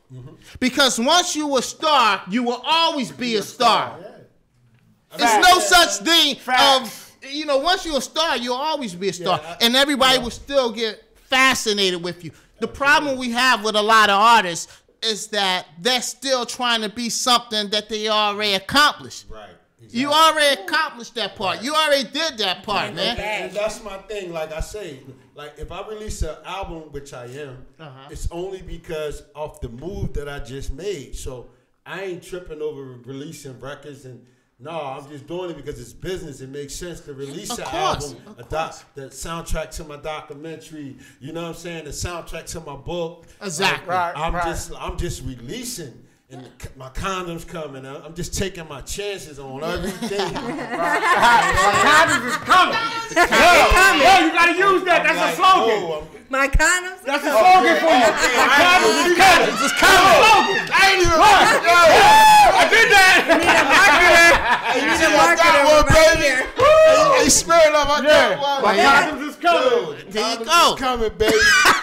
Mm-hmm. Because once you a star, you will always be a star. Yeah. There's no such thing of, you know, once you're a star, you'll always be a star. Yeah, I, and everybody yeah. will still get fascinated with you. The problem we have with a lot of artists is that they're still trying to be something that they already accomplished. Right. Exactly. You already accomplished that part. Right. You already did that part, and, man. And that's my thing. Like I say, like if I release an album, which I am, uh-huh. it's only because of the move that I just made. So I ain't tripping over releasing records and no, I'm just doing it because it's business. It makes sense to release an album, a doc, the soundtrack to my documentary. You know what I'm saying? The soundtrack to my book. Exactly. Like, I'm right. just, I'm just releasing. And my condoms coming out. I'm just taking my chances on everything. My condoms is coming. It's coming. Yo, you gotta use that. That's like, a slogan. Oh, my condoms. That's a slogan for you. My condoms is coming. It's coming. I ain't even right. I did that. You need a marketer. You need a marketer right here. They smearing up my yeah. My condoms is coming. Dude, there you go. Coming, baby.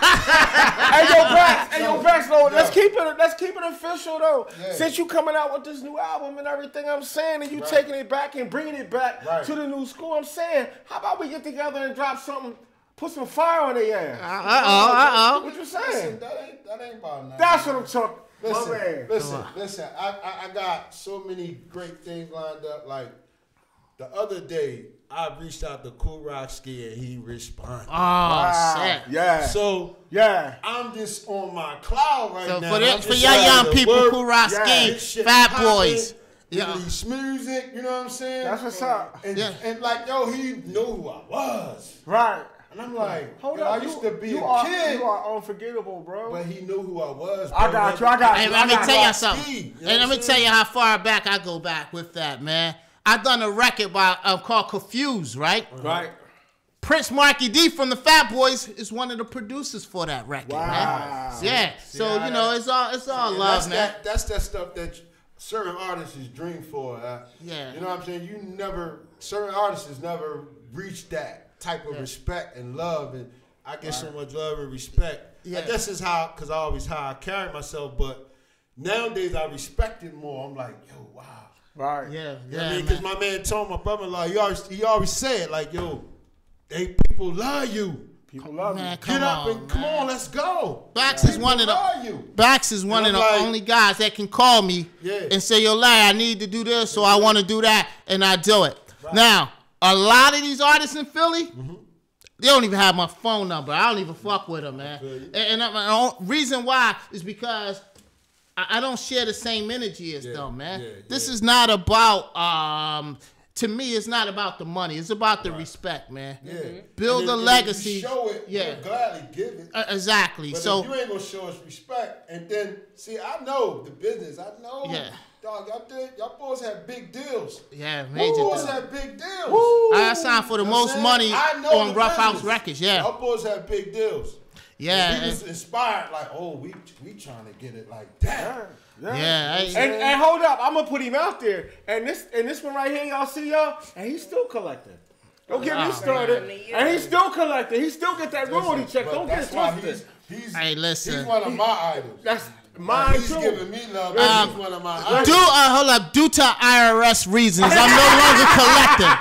Hey yo, Beatz. Hey yo, Beatz. Though, let's keep it. Let's keep it official though. Yeah. Since you coming out with this new album and everything, I'm saying, and you right. taking it back and bringing it back right. to the new school, I'm saying, how about we get together and drop something, put some fire on their ass? Uh oh, uh oh. What you saying? Listen, that ain't that ain't about nothing. That's what I'm talking. Listen, my man. listen, listen. I, I I got so many great things lined up. Like the other day, I reached out to Cool Rocksky and he responded. Oh, wow. Shit. Yeah. So, yeah. I'm just on my cloud right so now. For, the, for y'all young people, work. Cool Rocksky, yeah. Fat Boys. Yeah. Release music, you know what I'm saying? That's what's up. And, yeah. and like, yo, he knew who I was. Right. And I'm like, hold yo, up, I used you, to be you a are, kid. You are unforgettable, bro. But he knew who I was. Bro. I got you, I got you. Hey, let me tell you something. Speed, you know and let me tell you how far back I go back with that, man. I done a record by uh, called Confused, right? Right. Prince Marky D from the Fat Boys is one of the producers for that record, wow. man. Yeah. So, yeah, you know, it's all it's all love, that's man. That, that's that stuff that certain artists dream for. Uh, yeah. You know what I'm saying? You never, certain artists never reach that type of yeah. respect and love. And I get right. so much love and respect. Yeah. I guess it's how, because I always how I carry myself. But nowadays I respect it more. I'm like, yo, wow. Right. Yeah. You yeah. know I mean, because my man told my brother-in-law, he always, he always said, like, yo, they people love you. People love man, you. Come Get up on, and come man. on, let's go. Bax is one of the Bax is one of the like, only guys that can call me yeah. and say, yo, Larry, I need to do this, so I want to do that, and I do it. Right. Now, a lot of these artists in Philly, mm-hmm. they don't even have my phone number. I don't even fuck with them, man. And, and the reason why is because I, I don't share the same energy as yeah. them, man. Yeah. This yeah. is not about... Um, To me, it's not about the money. It's about the right. respect, man. Yeah. Mm-hmm. Build and a if, legacy. If you show it, yeah. we'll gladly give it. Uh, exactly. But so if you ain't gonna show us respect, and then see, I know the business. I know. Yeah. Dog, y'all did. Y'all boys have big deals. Yeah, major y'all boys deals. have big deals. Woo. I signed for the you most money on Rough House Records. Yeah. Y'all boys have big deals. Yeah. And we was inspired, like, oh, we we trying to get it like that. Yeah, yeah I, and, and hold up, I'm gonna put him out there. And this and this one right here, y'all see y'all, and he's still collecting. Don't get oh, me started. Man. And he's still collecting. He still get that royalty check. Don't get it twisted. He's, he's, hey, listen. He's one of my idols. That's mine he's too. He's giving me love. Um, he's one of my idols. Do uh, hold up. Due to I R S reasons, I'm no longer collecting.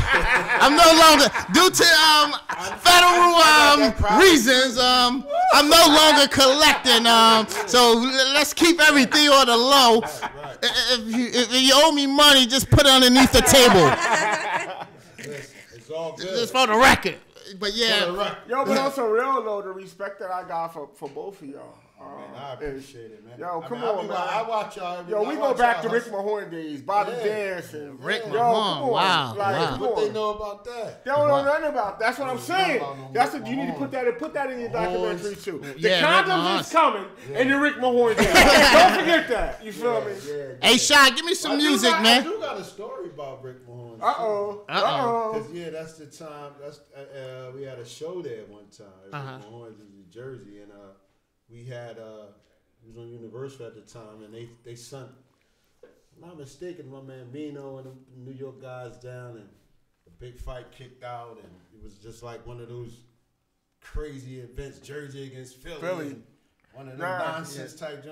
I'm no longer due to um federal um reasons. Um, I'm no longer collecting. Um, so let's keep everything on the low. If you, if you owe me money, just put it underneath the table. It's, it's all good. Just for the record. But yeah. Yo, but also real though, the respect that I got for, for both of y'all. Oh, man, I appreciate it, man. Yo, come I mean, on, man. I watch y'all every Yo, we I go back to y'all. Rick Mahorn days, Bobby yeah. Dance, and Rick yo, Mahorn. Wow, like, wow. What they know about that? They don't know nothing about. That's what I'm saying. That's what you need to put that. Put that in your documentary too. The yeah, condoms is coming, yeah. and the Rick Mahorn days. Don't forget that. You feel yeah, me? Yeah, yeah. Hey, Shy, give me some I music, got, man. I do got a story about Rick Mahorn. Uh oh. Uh oh. Because yeah, that's the time. That's uh, uh, we had a show there one time. Uh-huh. Rick Mahorn's in New Jersey, and uh, we had. Uh, He was on Universal at the time, and they they sent, if I'm not mistaken, my man Vino and the New York guys down, and a big fight kicked out, and it was just like one of those crazy events, Jersey against Philly, Philly. one of them nah, nonsense yeah. type John.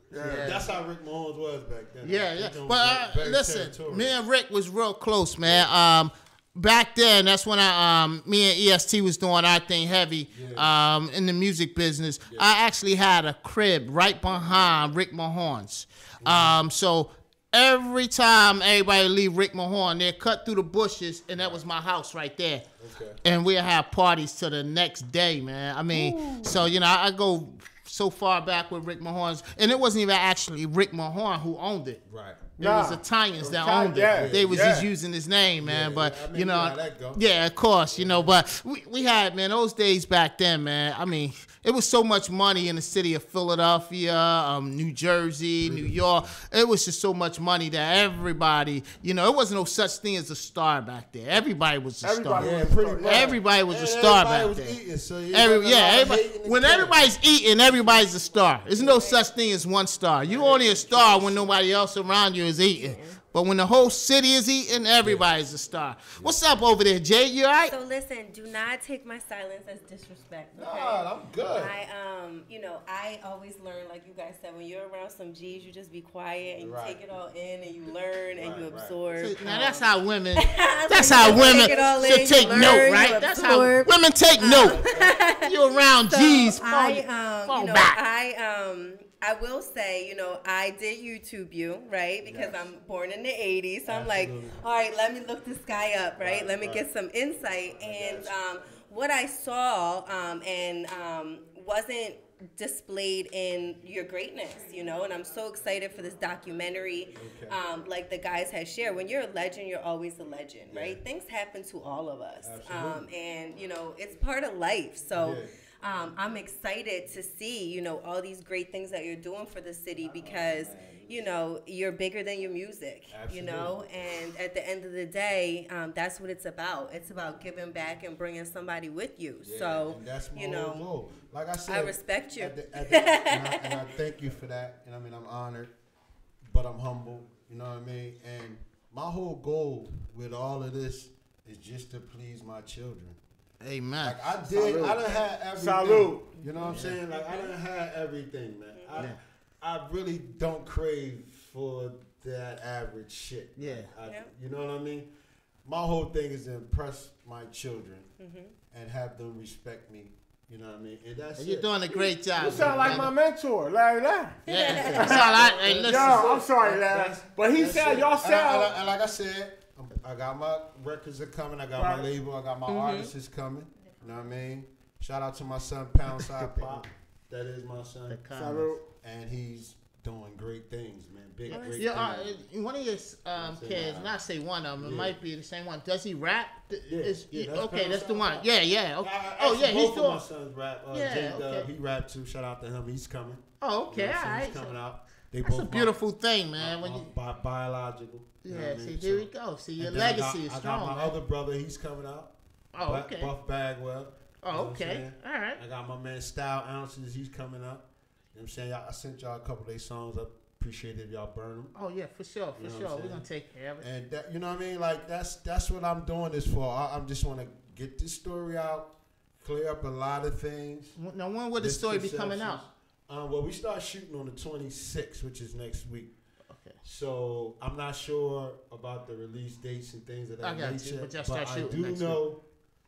Yeah. That's how Rick Mahomes was back then. Yeah, They yeah. doing But uh, very listen, territorial. me and Rick was real close, man. Um, back then, that's when I, um, me and E S T was doing our thing heavy, Yeah. um, in the music business. I actually had a crib right behind Rick Mahomes. Um, so every time everybody leave Rick Mahorn, they cut through the bushes, and that was my house right there. Okay. And we'll have parties till the next day, man. I mean, so you know, I, I go so far back with Rick Mahorn's, and it wasn't even actually Rick Mahorn who owned it. Right. It Nah. was Italians that Italian, owned it. yeah, They was yeah. just using his name, man. Yeah, but I mean, you you know know, how that go. yeah, of course, you know. But we, we had, man, those days back then, man. I mean, it was so much money in the city of Philadelphia, um, New Jersey, New York. It was just so much money that everybody, you know, it wasn't no such thing as a star back there. Everybody was a Everybody star. Yeah, was a pretty star. much. Everybody was And a star everybody back was there. eating, so you Every, got a yeah, lot of everybody, hating and when killing. everybody's eating, everybody's a star. There's no such thing as one star. You only a star when nobody else around you is eating. But when the whole city is eating, everybody's a star. What's up over there, Jay? You all right? So listen, do not take my silence as disrespect. Okay? Nah, I'm good. I um, you know, I always learn, like you guys said, when you're around some G's, you just be quiet and you Right. take it all in and you learn and you Right, right. absorb. See, now Um, that's how women. so That's you how just women take it all in, should you take learn, note, you right? That's how absorb. women take note. You around So G's, fall, I, um, fall you know, back. I, um, I will say, you know, I did YouTube you, right? Because Yes. I'm born in the eighties. So I'm Absolutely. like, all right, let me look this guy up, right? Right, let me right. get some insight. And got you. um, what I saw um, and um, wasn't displayed in your greatness, you know, and I'm so excited for this documentary. Okay. Um, like the guys had shared, when you're a legend, you're always a legend, right? Yeah. Things happen to all of us. Um, Absolutely. and, you know, it's part of life. So Yeah. um, I'm excited to see, you know, all these great things that you're doing for the city because, you know, you're bigger than your music, you know, and at the end of the day, um, that's what it's about. It's about giving back and bringing somebody with you. Yeah, So, and that's my you whole know, goal. Like I said, I respect you. At the, at the, and, I, and I thank you for that. And I mean, I'm honored, but I'm humble. You know what I mean? And my whole goal with all of this is just to please my children. Amen. Like I did, Salute. I done had everything. Salute. You know what I'm saying? Like I done had everything, man. I, I really don't crave for that average shit. Yeah. I, Yeah. You know what I mean? My whole thing is to impress my children Mm-hmm. and have them respect me. You know what I mean? And that's You're it. doing a great job. You sound like my mentor, Larry Larr. Yeah. That's all I, hey, listen. Yo, I'm sorry, Larry. That's- But he that's said it. y'all And, I- and, I- sound. and like I said, I'm- I got my records are coming. I got my Right. label. I got my Mm-hmm. artists is coming. You know what I mean? Shout out to my son Pound Side Pop. That is my son, Salute. and he's doing great things, man. Big, great Yeah, uh, things. one of your um, Say kids, one. not say one of them, it Yeah. might be the same one. Does he rap? Th- Yeah, is- yeah, that's okay, Pound that's the Side one. Pop. Yeah, yeah. Okay. I- I- Oh, yeah, actually, he's both of my doing. sons rap. Uh, Yeah, J Dub, okay. he rap too. Shout out to him. He's coming. Oh, okay, You know what all I'm saying? right. He's coming out. They That's a both beautiful my, thing, man. When my you, bi- biological. you know yeah, what I see, mean? there we So- go. See, your and then I got- legacy is I got strong, my man. other brother. He's coming out. Oh, Buff- okay. Buff Bagwell. Oh, You know what I'm okay. saying? All right. I got my man Style Ounces. He's coming up. You know what I'm saying? Y'all, I sent y'all a couple of their songs. I appreciate it if y'all burn them. Oh, yeah, for sure, for You know what I'm sure. We're saying? going to take care of it. And that, you know what I mean? Like that's that's what I'm doing this for. I, I'm just want to get this story out, clear up a lot of things. Now, when will the story be coming out? misconceptions. Um, well, we start shooting on the twenty-sixth, which is next week. Okay. So I'm not sure about the release dates and things of that I got you, nature. but y'all start I shooting do next know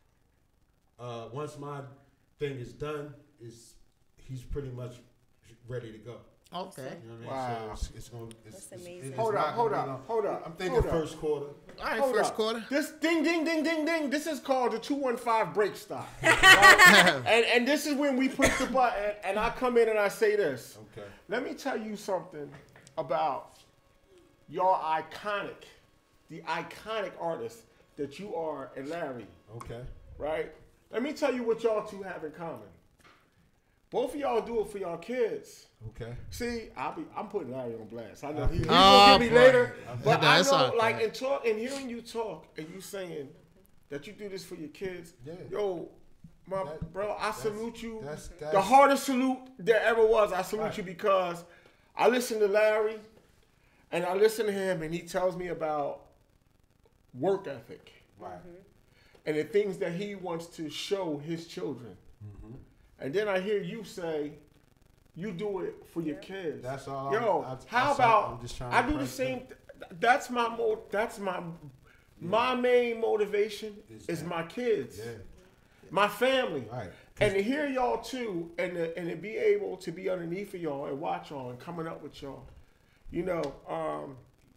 uh, once my thing is done, is he's pretty much ready to go. Okay. You know what I mean? Wow. So it's, it's gonna. It's, That's it's- amazing. it's Hold not up, hold gonna be up, long. hold up. I'm thinking hold up. first quarter. All right, Hold first up. quarter. This ding, ding, ding, ding, ding. This is called the two one five break stop. Right? and and this is when we push the button, and I come in and I say this. Okay. Let me tell you something about your iconic, the iconic artist that you are and Larry, Okay. right? Let me tell you what y'all two have in common. Both of y'all do it for y'all kids. Okay. See, I'll be, I'm putting Larry on blast. I know he, he's Oh, gonna get me boy. later, but I That's know, all right. like, in talk, in hearing you talk, and you saying that you do this for your kids. Yeah. Yo, my That- bro, I that's- salute you. that's- the that's- hardest salute there ever was. I salute Right. you because I listen to Larry, and I listen to him, and he tells me about work ethic Right. and the things that he wants to show his children. Mm-hmm. And then I hear you say, you do it for your kids. That's all. Yo, I, I, how I, about I'm just trying I to do the press same. them. Th- that's my mo. That's my yeah. my main motivation is, is my kids, yeah. my family, right. and to hear y'all too, and to, and to be able to be underneath of y'all and watch y'all and coming up with y'all, you know. Um,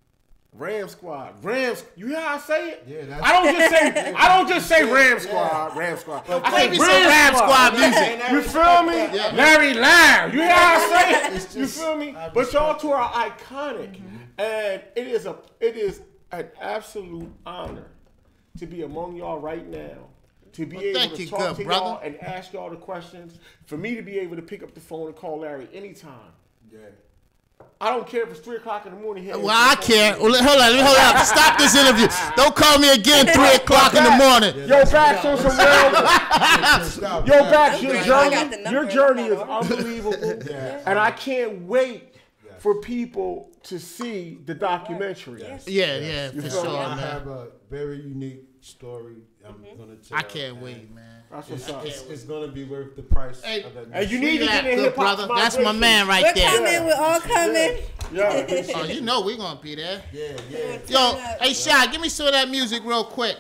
Ram Squad, Rams. You hear how I say it? Yeah, that's I don't just say I don't just say Ram Squad, Ram Squad. But I say maybe Ram, some Ram Squad music. You feel me? Yeah. Larry Larr. You hear how I say it? It's You just- feel me? I But y'all respect two are iconic, mm-hmm. and it is a it is an absolute honor to be among y'all right now. To be Well, able thank to you, talk good to brother. y'all and ask y'all the questions. For me to be able to pick up the phone and call Larry anytime. Yeah. I don't care if it's three o'clock in the morning. Here Well, I care. Well, hold on, let me hold up. Stop this interview. Don't call me again three o'clock in the morning. Yo, Bax on some real. Yo, Bax, your I got the journey, number your in journey the is bottom. unbelievable, Yeah. and I can't wait for people to see the documentary. Yes. Yeah, yeah, for feel sure, me? I man. have a very unique story. I'm gonna tell. I can't and wait, man. That's what's It's, up. it's, it's gonna be worth the price. Hey, of that. And you need to Yeah, get in good hip hop. brother. That's my man right We're there. coming. We're all coming. Yeah. Oh, you know we're gonna be there. Yeah, yeah. Yo, hey Shy, give me some of that music real quick.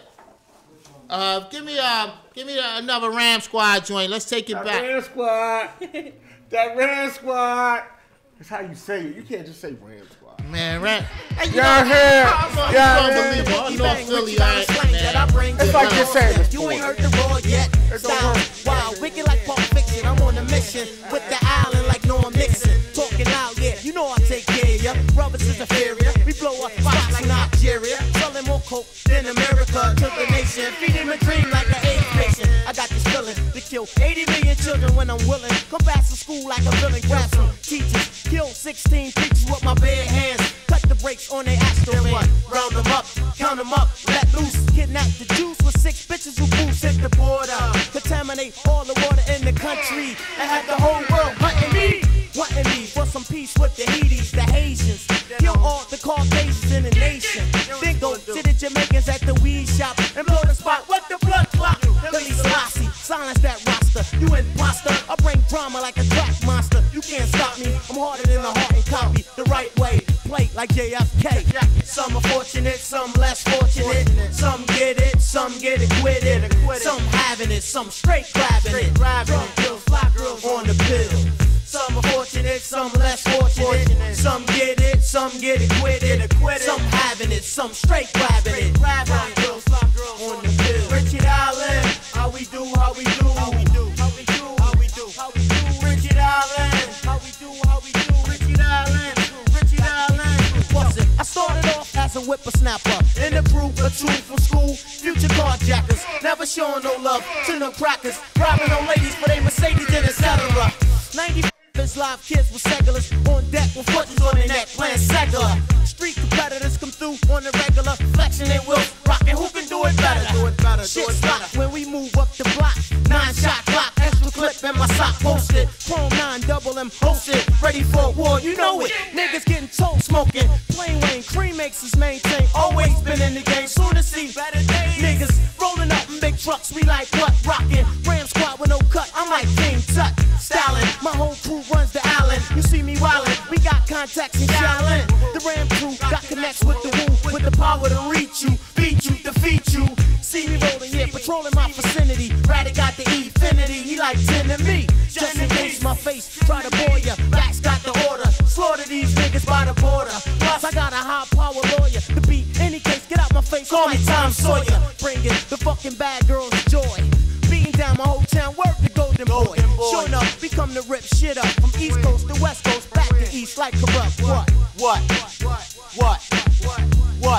Uh, give me uh, give me uh, another Ram Squad joint. Let's take it That back. Ram Squad. That Ram Squad. That's how you say it. You can't just say Ram Squad. Man, Ram. Hey, you Yeah, know, here. I'm Yeah, unbelievable. I know Philly, all right, man. It's like you're saying this. You ain't heard the raw yet. Style wild, wicked like Pulp Fiction. I'm on a mission with the island like Norm Nixon. Talking out, yeah, you know I take care of ya. Brothers is inferior. We blow up spots like Nigeria. Selling more coke than America to the nation. Feeding a dream like an AIDS patient. I got this feeling to kill eighty million children when I'm willing. Come back to school like a villain. Grab some teachers. Kill sixteen teachers with my bare hands. Cut the brakes on their asteroid. Round them up, count them up, let loose. Kidnap the Jews with six bitches who boots hit the border. Contaminate all the water in the country. And have the whole world hunting me. Wanting me for some peace with the Haitis, the Haitians. Kill all the Caucasians in the nation. Then go to the Jamaicans at the weed shop and blow the spot. What the blood clot? Billy Selassie, silence that roster. You imposter. I bring drama like a track monster. You can't stop me. I'm harder than a heart and copy. The right way, play like J F K. Some are fortunate, some less fortunate. Some get it, some get acquitted. Some having it, some straight grabbing it. Drug girls, fly girls on the pill. Some are fortunate, some less fortunate. Some get it, some get acquitted. Some having it, some straight grabbing it. Drug girls, fly girls on the pill. Richard Allen, how we do, how we do, how we do, how we do, how we do, how we do. Richard Allen, how we do, how we do. Richard Allen, Richard Allen. What's it? I started off as a whippersnapper in a group of two from school. Future carjackers, never showing no love to no crackers. Robbing on ladies for they Mercedes and et cetera. ninety live kids with segulars on deck with buttons on their neck playing Segula. Street competitors come through on the regular, flexing their wheels, rocking. Who can do it better? Do it better. Shit's locked when we move up the block. Nine shot clock, extra clip and my sock posted. Chrome nine, double M hosted, ready for a war. You know it. Niggas getting told smoking. Plain Wayne, cream makes us maintain. Always been in the game. Soon to see better days. Niggas rolling up in big trucks. We like what? Rocking. Ram Squad with no cut. I'm like King Tut. Styling. My whole crew runs the island. You see me wildin'. We got contacts in Shaolin. The Ram crew got connects with the woo. With the power to reach you, beat you, defeat you. See me rolling, yeah, patrolling my vicinity. Ratty got the infinity. He like ten to me. Just in case my face try to bore ya. Back's got the order. Slaughter these niggas by the border. Plus I got a high power lawyer. To beat any case, get out my face. Call me Tom Sawyer. Bringing the fucking bad girls joy. Beating down my whole town, work the golden boy. Sure enough, we come to rip shit up. From East Coast to West Coast, back to East like corrupt. What? What? What? What?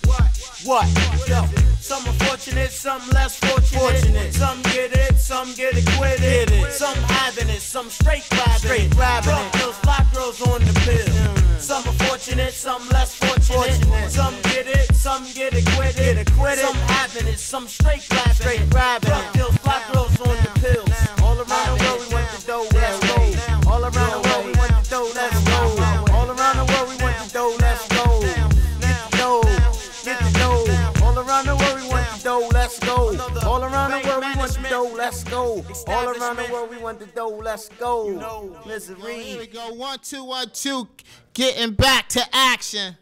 What? Yo, some are fortunate, some less fortunate. Some get it, some get acquitted. Some having it, some straight grabbing it. Drug girls, fly girls on the pill. Some are fortunate, some less fortunate. Some get it, some get acquitted. Some having it, some straight grabbing it. Drug girls, fly girls on the pills. All around the world we went to dough, let's go. All around the world we went to dough, let's go. All around the world we went to dough, let's go. Get the dough, get the dough. All around the world we went to dough. dough, let's go. All around the world we want the dough, let's go. All around the world we want the dough, let's go. Misery. Here we go. One, two, one, two. Getting back to action.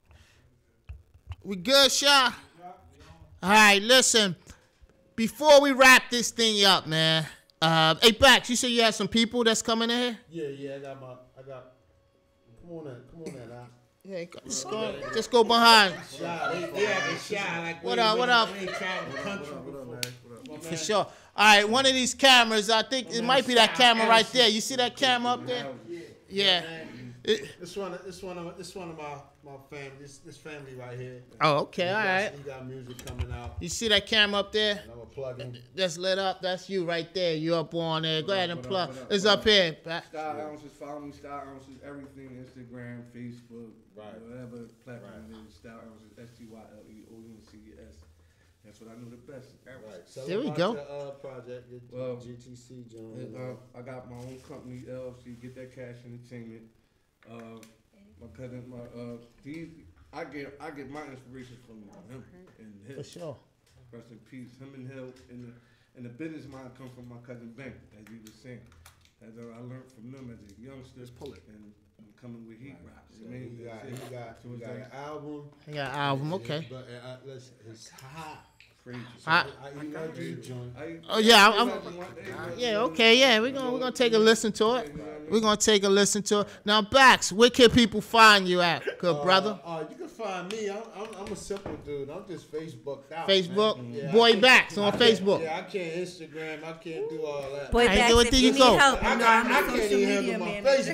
We good, Shaw? All right, listen. Before we wrap this thing up, man. Uh, hey, Bax, you said you had some people that's coming in here? Yeah, yeah, I got my, I got. Come on in, come on in, huh? Yeah, just go, just go behind. Shy, they, they acting shy. Like What we- up, what we- up? we ain't traveled the country before. For sure. All right, one of these cameras, I think it might be that camera right there. You see that camera up there? Yeah. It- This one, this one of, this one of my, my family, this, this family right here. Oh, okay, He all got- right. He got music coming out. You see that camera up there? And I'm gonna plug in. That's lit up. That's you right there. You up on there. Go ahead and What up, plug. what up, It's what up here. Ba- Style Ounces, follow me, Style Ounces, everything, Instagram, Facebook, right. whatever platform it is, Style Ounces, S T Y L E O N C S. That's what I know the best. Right. So There we about go. The, uh, project, your Well, G T C, John. it, uh, I got my own company, L L C, Get That Cash Entertainment. Uh, my cousin, my uh, these, I get I get my inspiration from him and him. For sure. Rest in peace. Him and Hill and the and the business mind come from my cousin Ben, as he was saying. As I learned from them as a youngster. Just pull it and coming with heat rap. So he got, he got, he got an album. He got an album, okay. But uh, listen, it's hot. Crazy. Hot. I, I emailed you, John. Oh yeah, I'm, I'm, yeah. Okay, yeah. We're gonna we're gonna take a listen to it. We're gonna take a listen to it. Now, Bax, where can people find you at, good brother? Uh, uh, you can find me. I'm, I'm, I'm a simple dude. I'm just Facebooked out. Facebook, man. Yeah, Boy I can't- Bax on I can't- Facebook. Yeah, I can't Instagram. I can't do all that. Boy, I Bax, do it if till you you need go. help, I, you know I, I'm I a can't social even media handle my manager.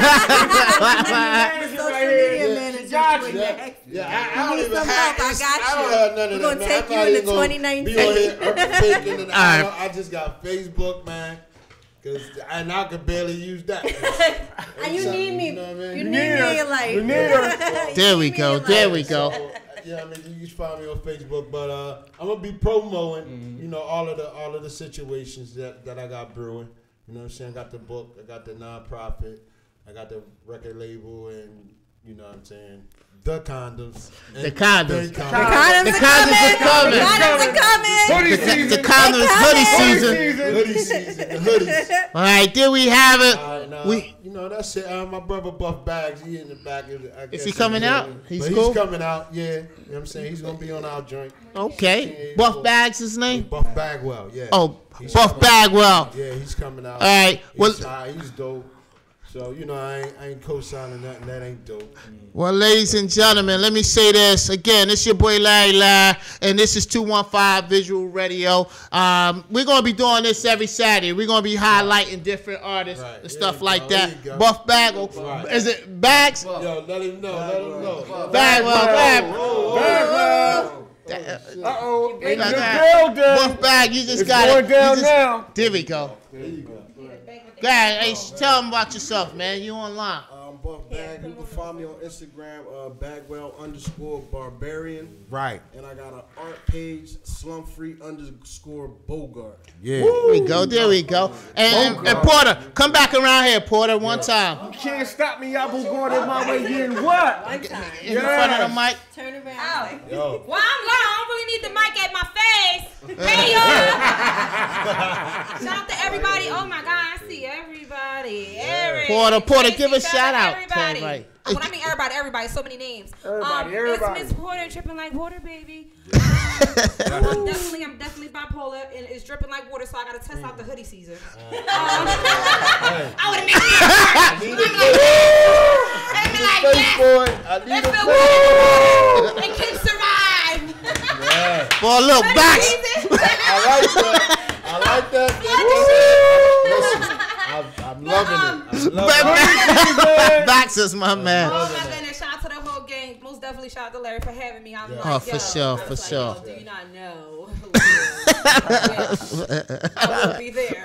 Facebook. Social media manager. Got Boy you. Bax. Yeah, I, I You don't need even some have. help, I Inst- got I don't you. have none of We're that, gonna man. take I'm you not into even gonna twenty nineteen. Be on here faking and All right. I, I just got Facebook, man. Cause and I could barely use that. And you need me. You know what I mean? You need me in your life. You need her. There we go. There we go. So, yeah, I mean, you can find me on Facebook, but uh, I'm gonna be promoting, Mm-hmm. you know, all of the all of the situations that, that I got brewing. You know what I'm saying? I got the book, I got the nonprofit, I got the record label, and you know what I'm saying, the condoms. The condoms. The The condoms. The condoms are coming. Condoms are coming. Hoodie The, season. the condoms hoodie season. Hoodie season. The hoodies. All right, there we have it. All right, now, We you know, that's it. Uh, my brother Buff Bags, he in the back. Of the, I guess he coming in the- out? He's but cool? He's coming out, yeah. You know what I'm saying? He's going to be on our joint. okay. Buff Bags, his name. Buff Bagwell, yeah. Oh, He's Buff coming- Bagwell. Yeah, he's coming out. All right, well- He's, uh, he's dope. So, you know, I ain't, I ain't co-signing nothing. That ain't dope. Well, ladies and gentlemen, let me say this again. This your boy Larry Larr, and this is two one five Visual Radio. Um, we're gonna be doing this every Saturday. We're gonna be highlighting different artists Right. and There stuff you like go. There that. you go. Buff Bagwell, Right. is it Bags? Yo, let him know. Let him know. Bagwell, Bagwell. Bagwell. Uh-oh. You got It's that. down, down. Buff Bag, you just It's got going it. down You just- now. There we go. There you go. Go ahead, hey, tell them about yourself, man. You online. Um, Buff Bag, you can find me on Instagram, uh, Bagwell underscore Barbarian. Right. And I got an art page, Slumfree underscore Bogart. Yeah. There we go, there we go. And, and, and Porter, come back around here, Porter, one time. You can't stop me. Y'all going in my way getting what? One time. In the front of the mic. Turn around. Oh. Yo. Well, I'm low. I don't really need the mic at my face. Hey, y'all. Shout out to everybody. Oh, my God. I see everybody. Everybody. Porter, Porter, give a Tracy, shout out to everybody. everybody. Oh, when I mean everybody, everybody. So many names. Everybody, um, everybody. It's Miss Porter, dripping like water, baby. I'm definitely, I'm definitely bipolar, and it's dripping like water, so I gotta test out the hoodie season. Um, I would have made it. I'd be like, yes, I need let's a feel face. good. And kids survive. Yeah. Boy, look, back. I like that. I like that. Listen, I'm, I'm loving it. I'm loving it. Bax is my man. Oh my goodness! Shout out to the whole gang. Most definitely shout out to Larry for having me. I'm Yeah. like, Oh, for yo. sure, I was for like, sure. yo, do you not know? I will be there.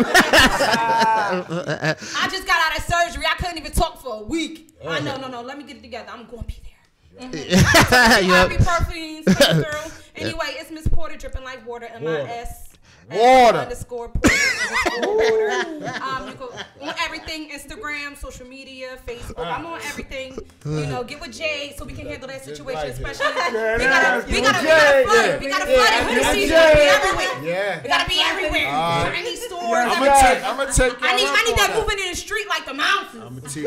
I just got out of surgery. I couldn't even talk for a week. I know, no, no. Let me get it together. I'm going to be there. Mm-hmm. Yep. Happy perfumes coming through. Anyway, it's Miss Porter dripping like water. M I S. Water. Underscore Porter. Underscore Porter. Um, you go on everything, Instagram, social media, Facebook. I'm on everything. You know, get with Jay so we can handle that situation, especially. Yeah, we yeah, gotta, we get gotta, we with gotta Jay. flood. Yeah. We gotta Yeah, flood it. get Hoodie with season Jay. gotta be everywhere. Yeah. We gotta be everywhere. Uh, I need stores. I'm gonna everywhere. take. I'm gonna take. I need, y'all I need up that on moving in the street like the mountains. I'm gonna take.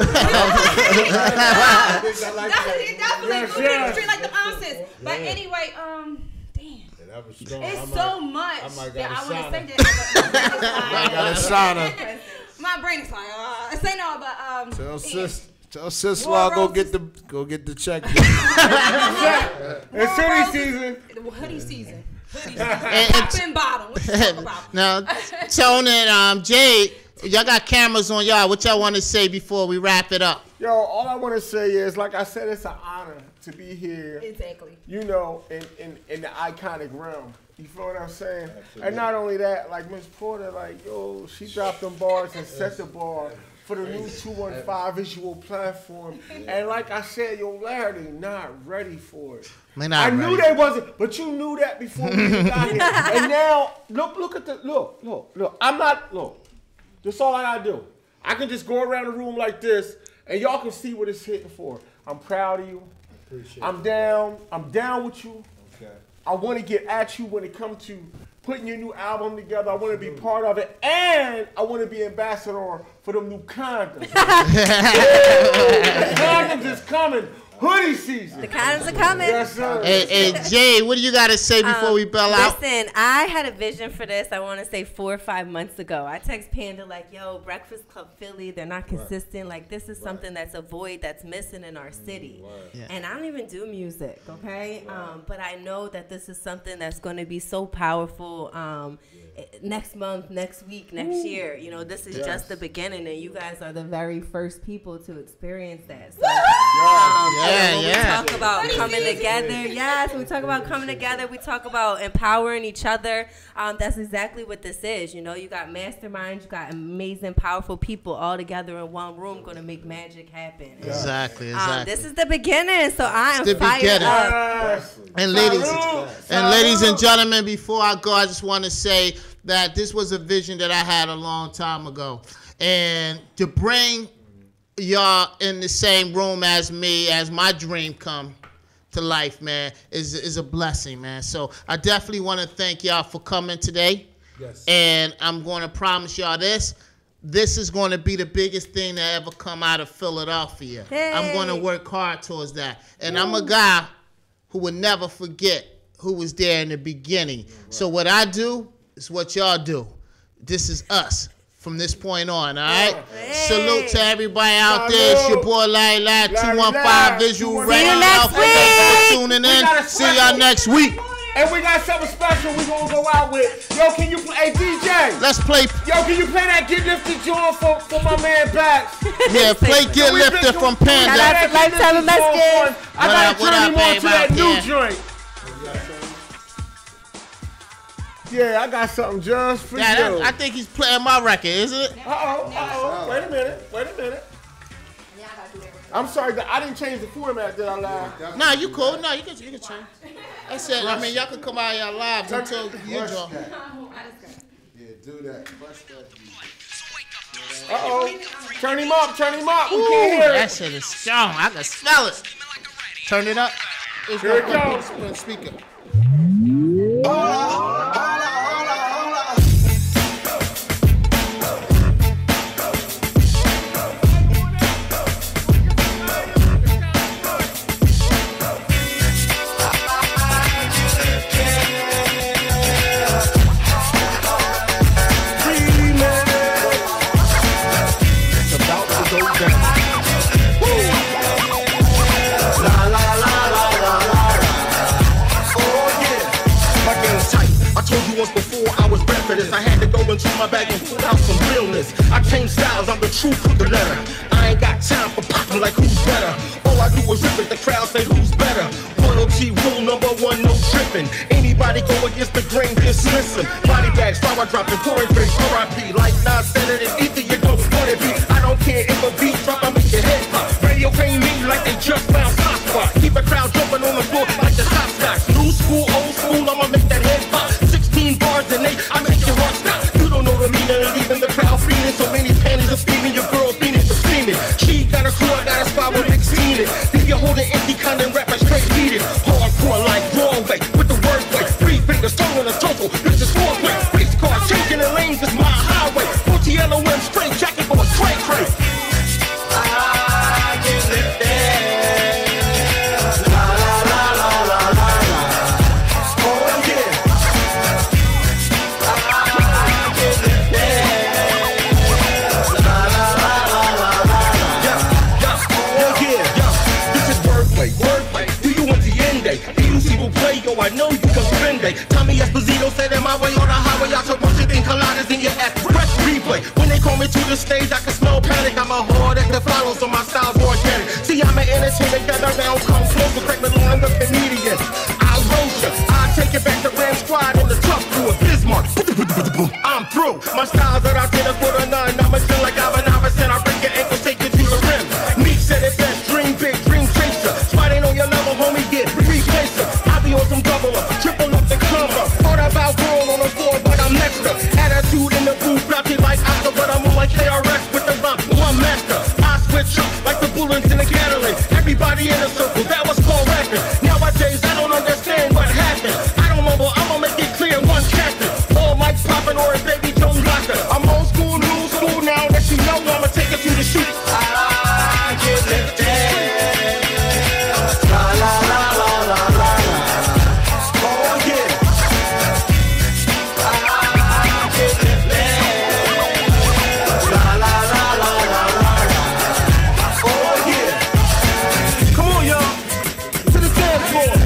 Definitely, definitely Yes, moving in the yes. street like the mountains. But Yeah. anyway, um, damn. That was strong. It's I might- so much I might that gotta I want to sign say it. that. I gotta sign her. My brain is like, uh, say no, but um. Tell yeah. sis, tell sis Law go get the go get the check. It's hoodie season. Hoodie season. Hoodie season. And- Top and bottom. What you talking about? Now, Tone and um, Jade, y'all got cameras on y'all. What y'all want to say before we wrap it up? Yo, all I want to say is, like I said, it's an honor to be here. Exactly. You know, in, in, in the iconic realm. You feel what I'm saying? And not only that, like Miss Porter, like, yo, she dropped them bars and set the bar for the new two one five visual platform. And like I said, yo, Larr, they not ready for it. They not I knew ready. they wasn't, but you knew that before we even got here. And now, look, look at the, look, look, look. I'm not, look, this all I gotta do. I can just go around the room like this, and y'all can see what it's hitting for. I'm proud of you. I'm down. I'm down with you. Okay. I want to get at you when it comes to putting your new album together. I want to be part of it, and I want to be ambassador for them new condoms. The condoms is coming. Hoodie season. The condoms are coming. Yes, sir. Hey, hey, Jay, what do you got to say before Um, we bell out? Listen, I had a vision for this, I want to say four or five months ago. I text Panda like, yo, Breakfast Club Philly, they're not consistent. Like, this is something that's a void that's missing in our city. Yeah. And I don't even do music, okay? Um, but I know that this is something that's going to be so powerful um, eh, next month, next week, next year. You know, this is Yes. just the beginning, and you guys are the very first people to experience that. So, Yeah, when yeah. we talk about coming together, yes, when we talk about coming together, we talk about empowering each other. Um, that's exactly what this is. You know, you got masterminds, you got amazing, powerful people all together in one room going to make magic happen. And, Exactly, Um, exactly. this is the beginning, so I am the fired beginning. up. And ladies, Salute. and ladies and Salute. gentlemen, before I go, I just want to say that this was a vision that I had a long time ago, and to bring y'all in the same room as me, as my dream come to life, man, is is a blessing, man. So I definitely want to thank y'all for coming today. Yes. And I'm going to promise y'all this. This is going to be the biggest thing that ever come out of Philadelphia. I'm going to Hey. work hard towards that. And I'm a guy who will never forget who was there in the beginning. So what I do is what y'all do. This is us from this point on, all right? Hey. Salute to everybody out there. It's your boy Larry Larry, two one five Visual See you Radio. next Thanks for week. tuning We in. got a See y'all special. next week. And we got something special we gonna go out with. Yo, can you play? Hey, D J. Let's play. Yo, can you play that Get Lifted joint for, for my man Beatz? Yeah, play Get We been Lifted doing- from Shout out Panda. to Lifetime of Messages. I What gotta up, what turn up, him on babe, to that out new there? joint. Yeah, I got something just for Yeah, you. that, I think he's playing my record, isn't it? Uh-oh, uh-oh. Wait a minute, wait a minute. I'm sorry, that I didn't change the format, did I lie? Nah, you cool. Nah, you can you can change. I said, I mean, y'all can come out of your lives until you draw. Yeah, do that. Bust that. Uh-oh. Turn him up, turn him up. We Ooh, can't hear that it. shit is strong. I can smell it. Turn it up. It's Here it gonna goes. put speaker. It's about to go down. La la la la la la. Oh yeah, my game's tight. I told you once before I was bred for this. I had to go into my bag and pull out some realness. I change styles, I'm the truth with the letter. I ain't got time for popping like who's better. All I do is rip it, the crowd say who's better. Loyalty rule number one, no tripping. Anybody go against the grain, dismiss him. Body bags, flower dropping, pouring drinks, R I P. Like nine Senate, it's either you don't want it be. I don't care if a beat drop, I make your head pop. Radio paying me like they just found hot spot. Keep a crowd jumping on the floor like the hopscotch. New school, old school, I'ma make that head pop. sixteen bars and eight, I make you Rico spin day. Tommy Esposito said in my way on the highway, I should rush it in colliders in your express replay. When they call me to the stage, I can smell panic. I'm a hard act that follows, so my style's organic. See, I'm an entertainer, gather round, come closer, crack the line, the comedian. I'll roast ya, I'll take it back to Ram Squad in the tough crew of Bismarck. I'm through. My style's that I did it for the none. I'm a sin like I'm an Iverson. I break your ankle, take you to the rim. Meek said it best, dream big, dream chaser. Spot ain't on your level, homie, get replacer. I be on some double up, triple up the come up. Thought about girl on the floor, but I'm next up. Attitude in the booth, blocky like Oscar, but I'm on like K R S with the rump, one master. I switch up like the bullets in the Catalan. Everybody in a circle, that was called rapping. Nowadays, I don't understand what happened. I don't know, but I'm gonna make it clear, one captain. All mics popping or a baby Jones locker. I'm old school, new school now that you know I'ma take it to the shoot. I get lifted. La la la la la la. Oh yeah. I get lifted. La la la la la la. Oh yeah. Come on, y'all. To the dance floor.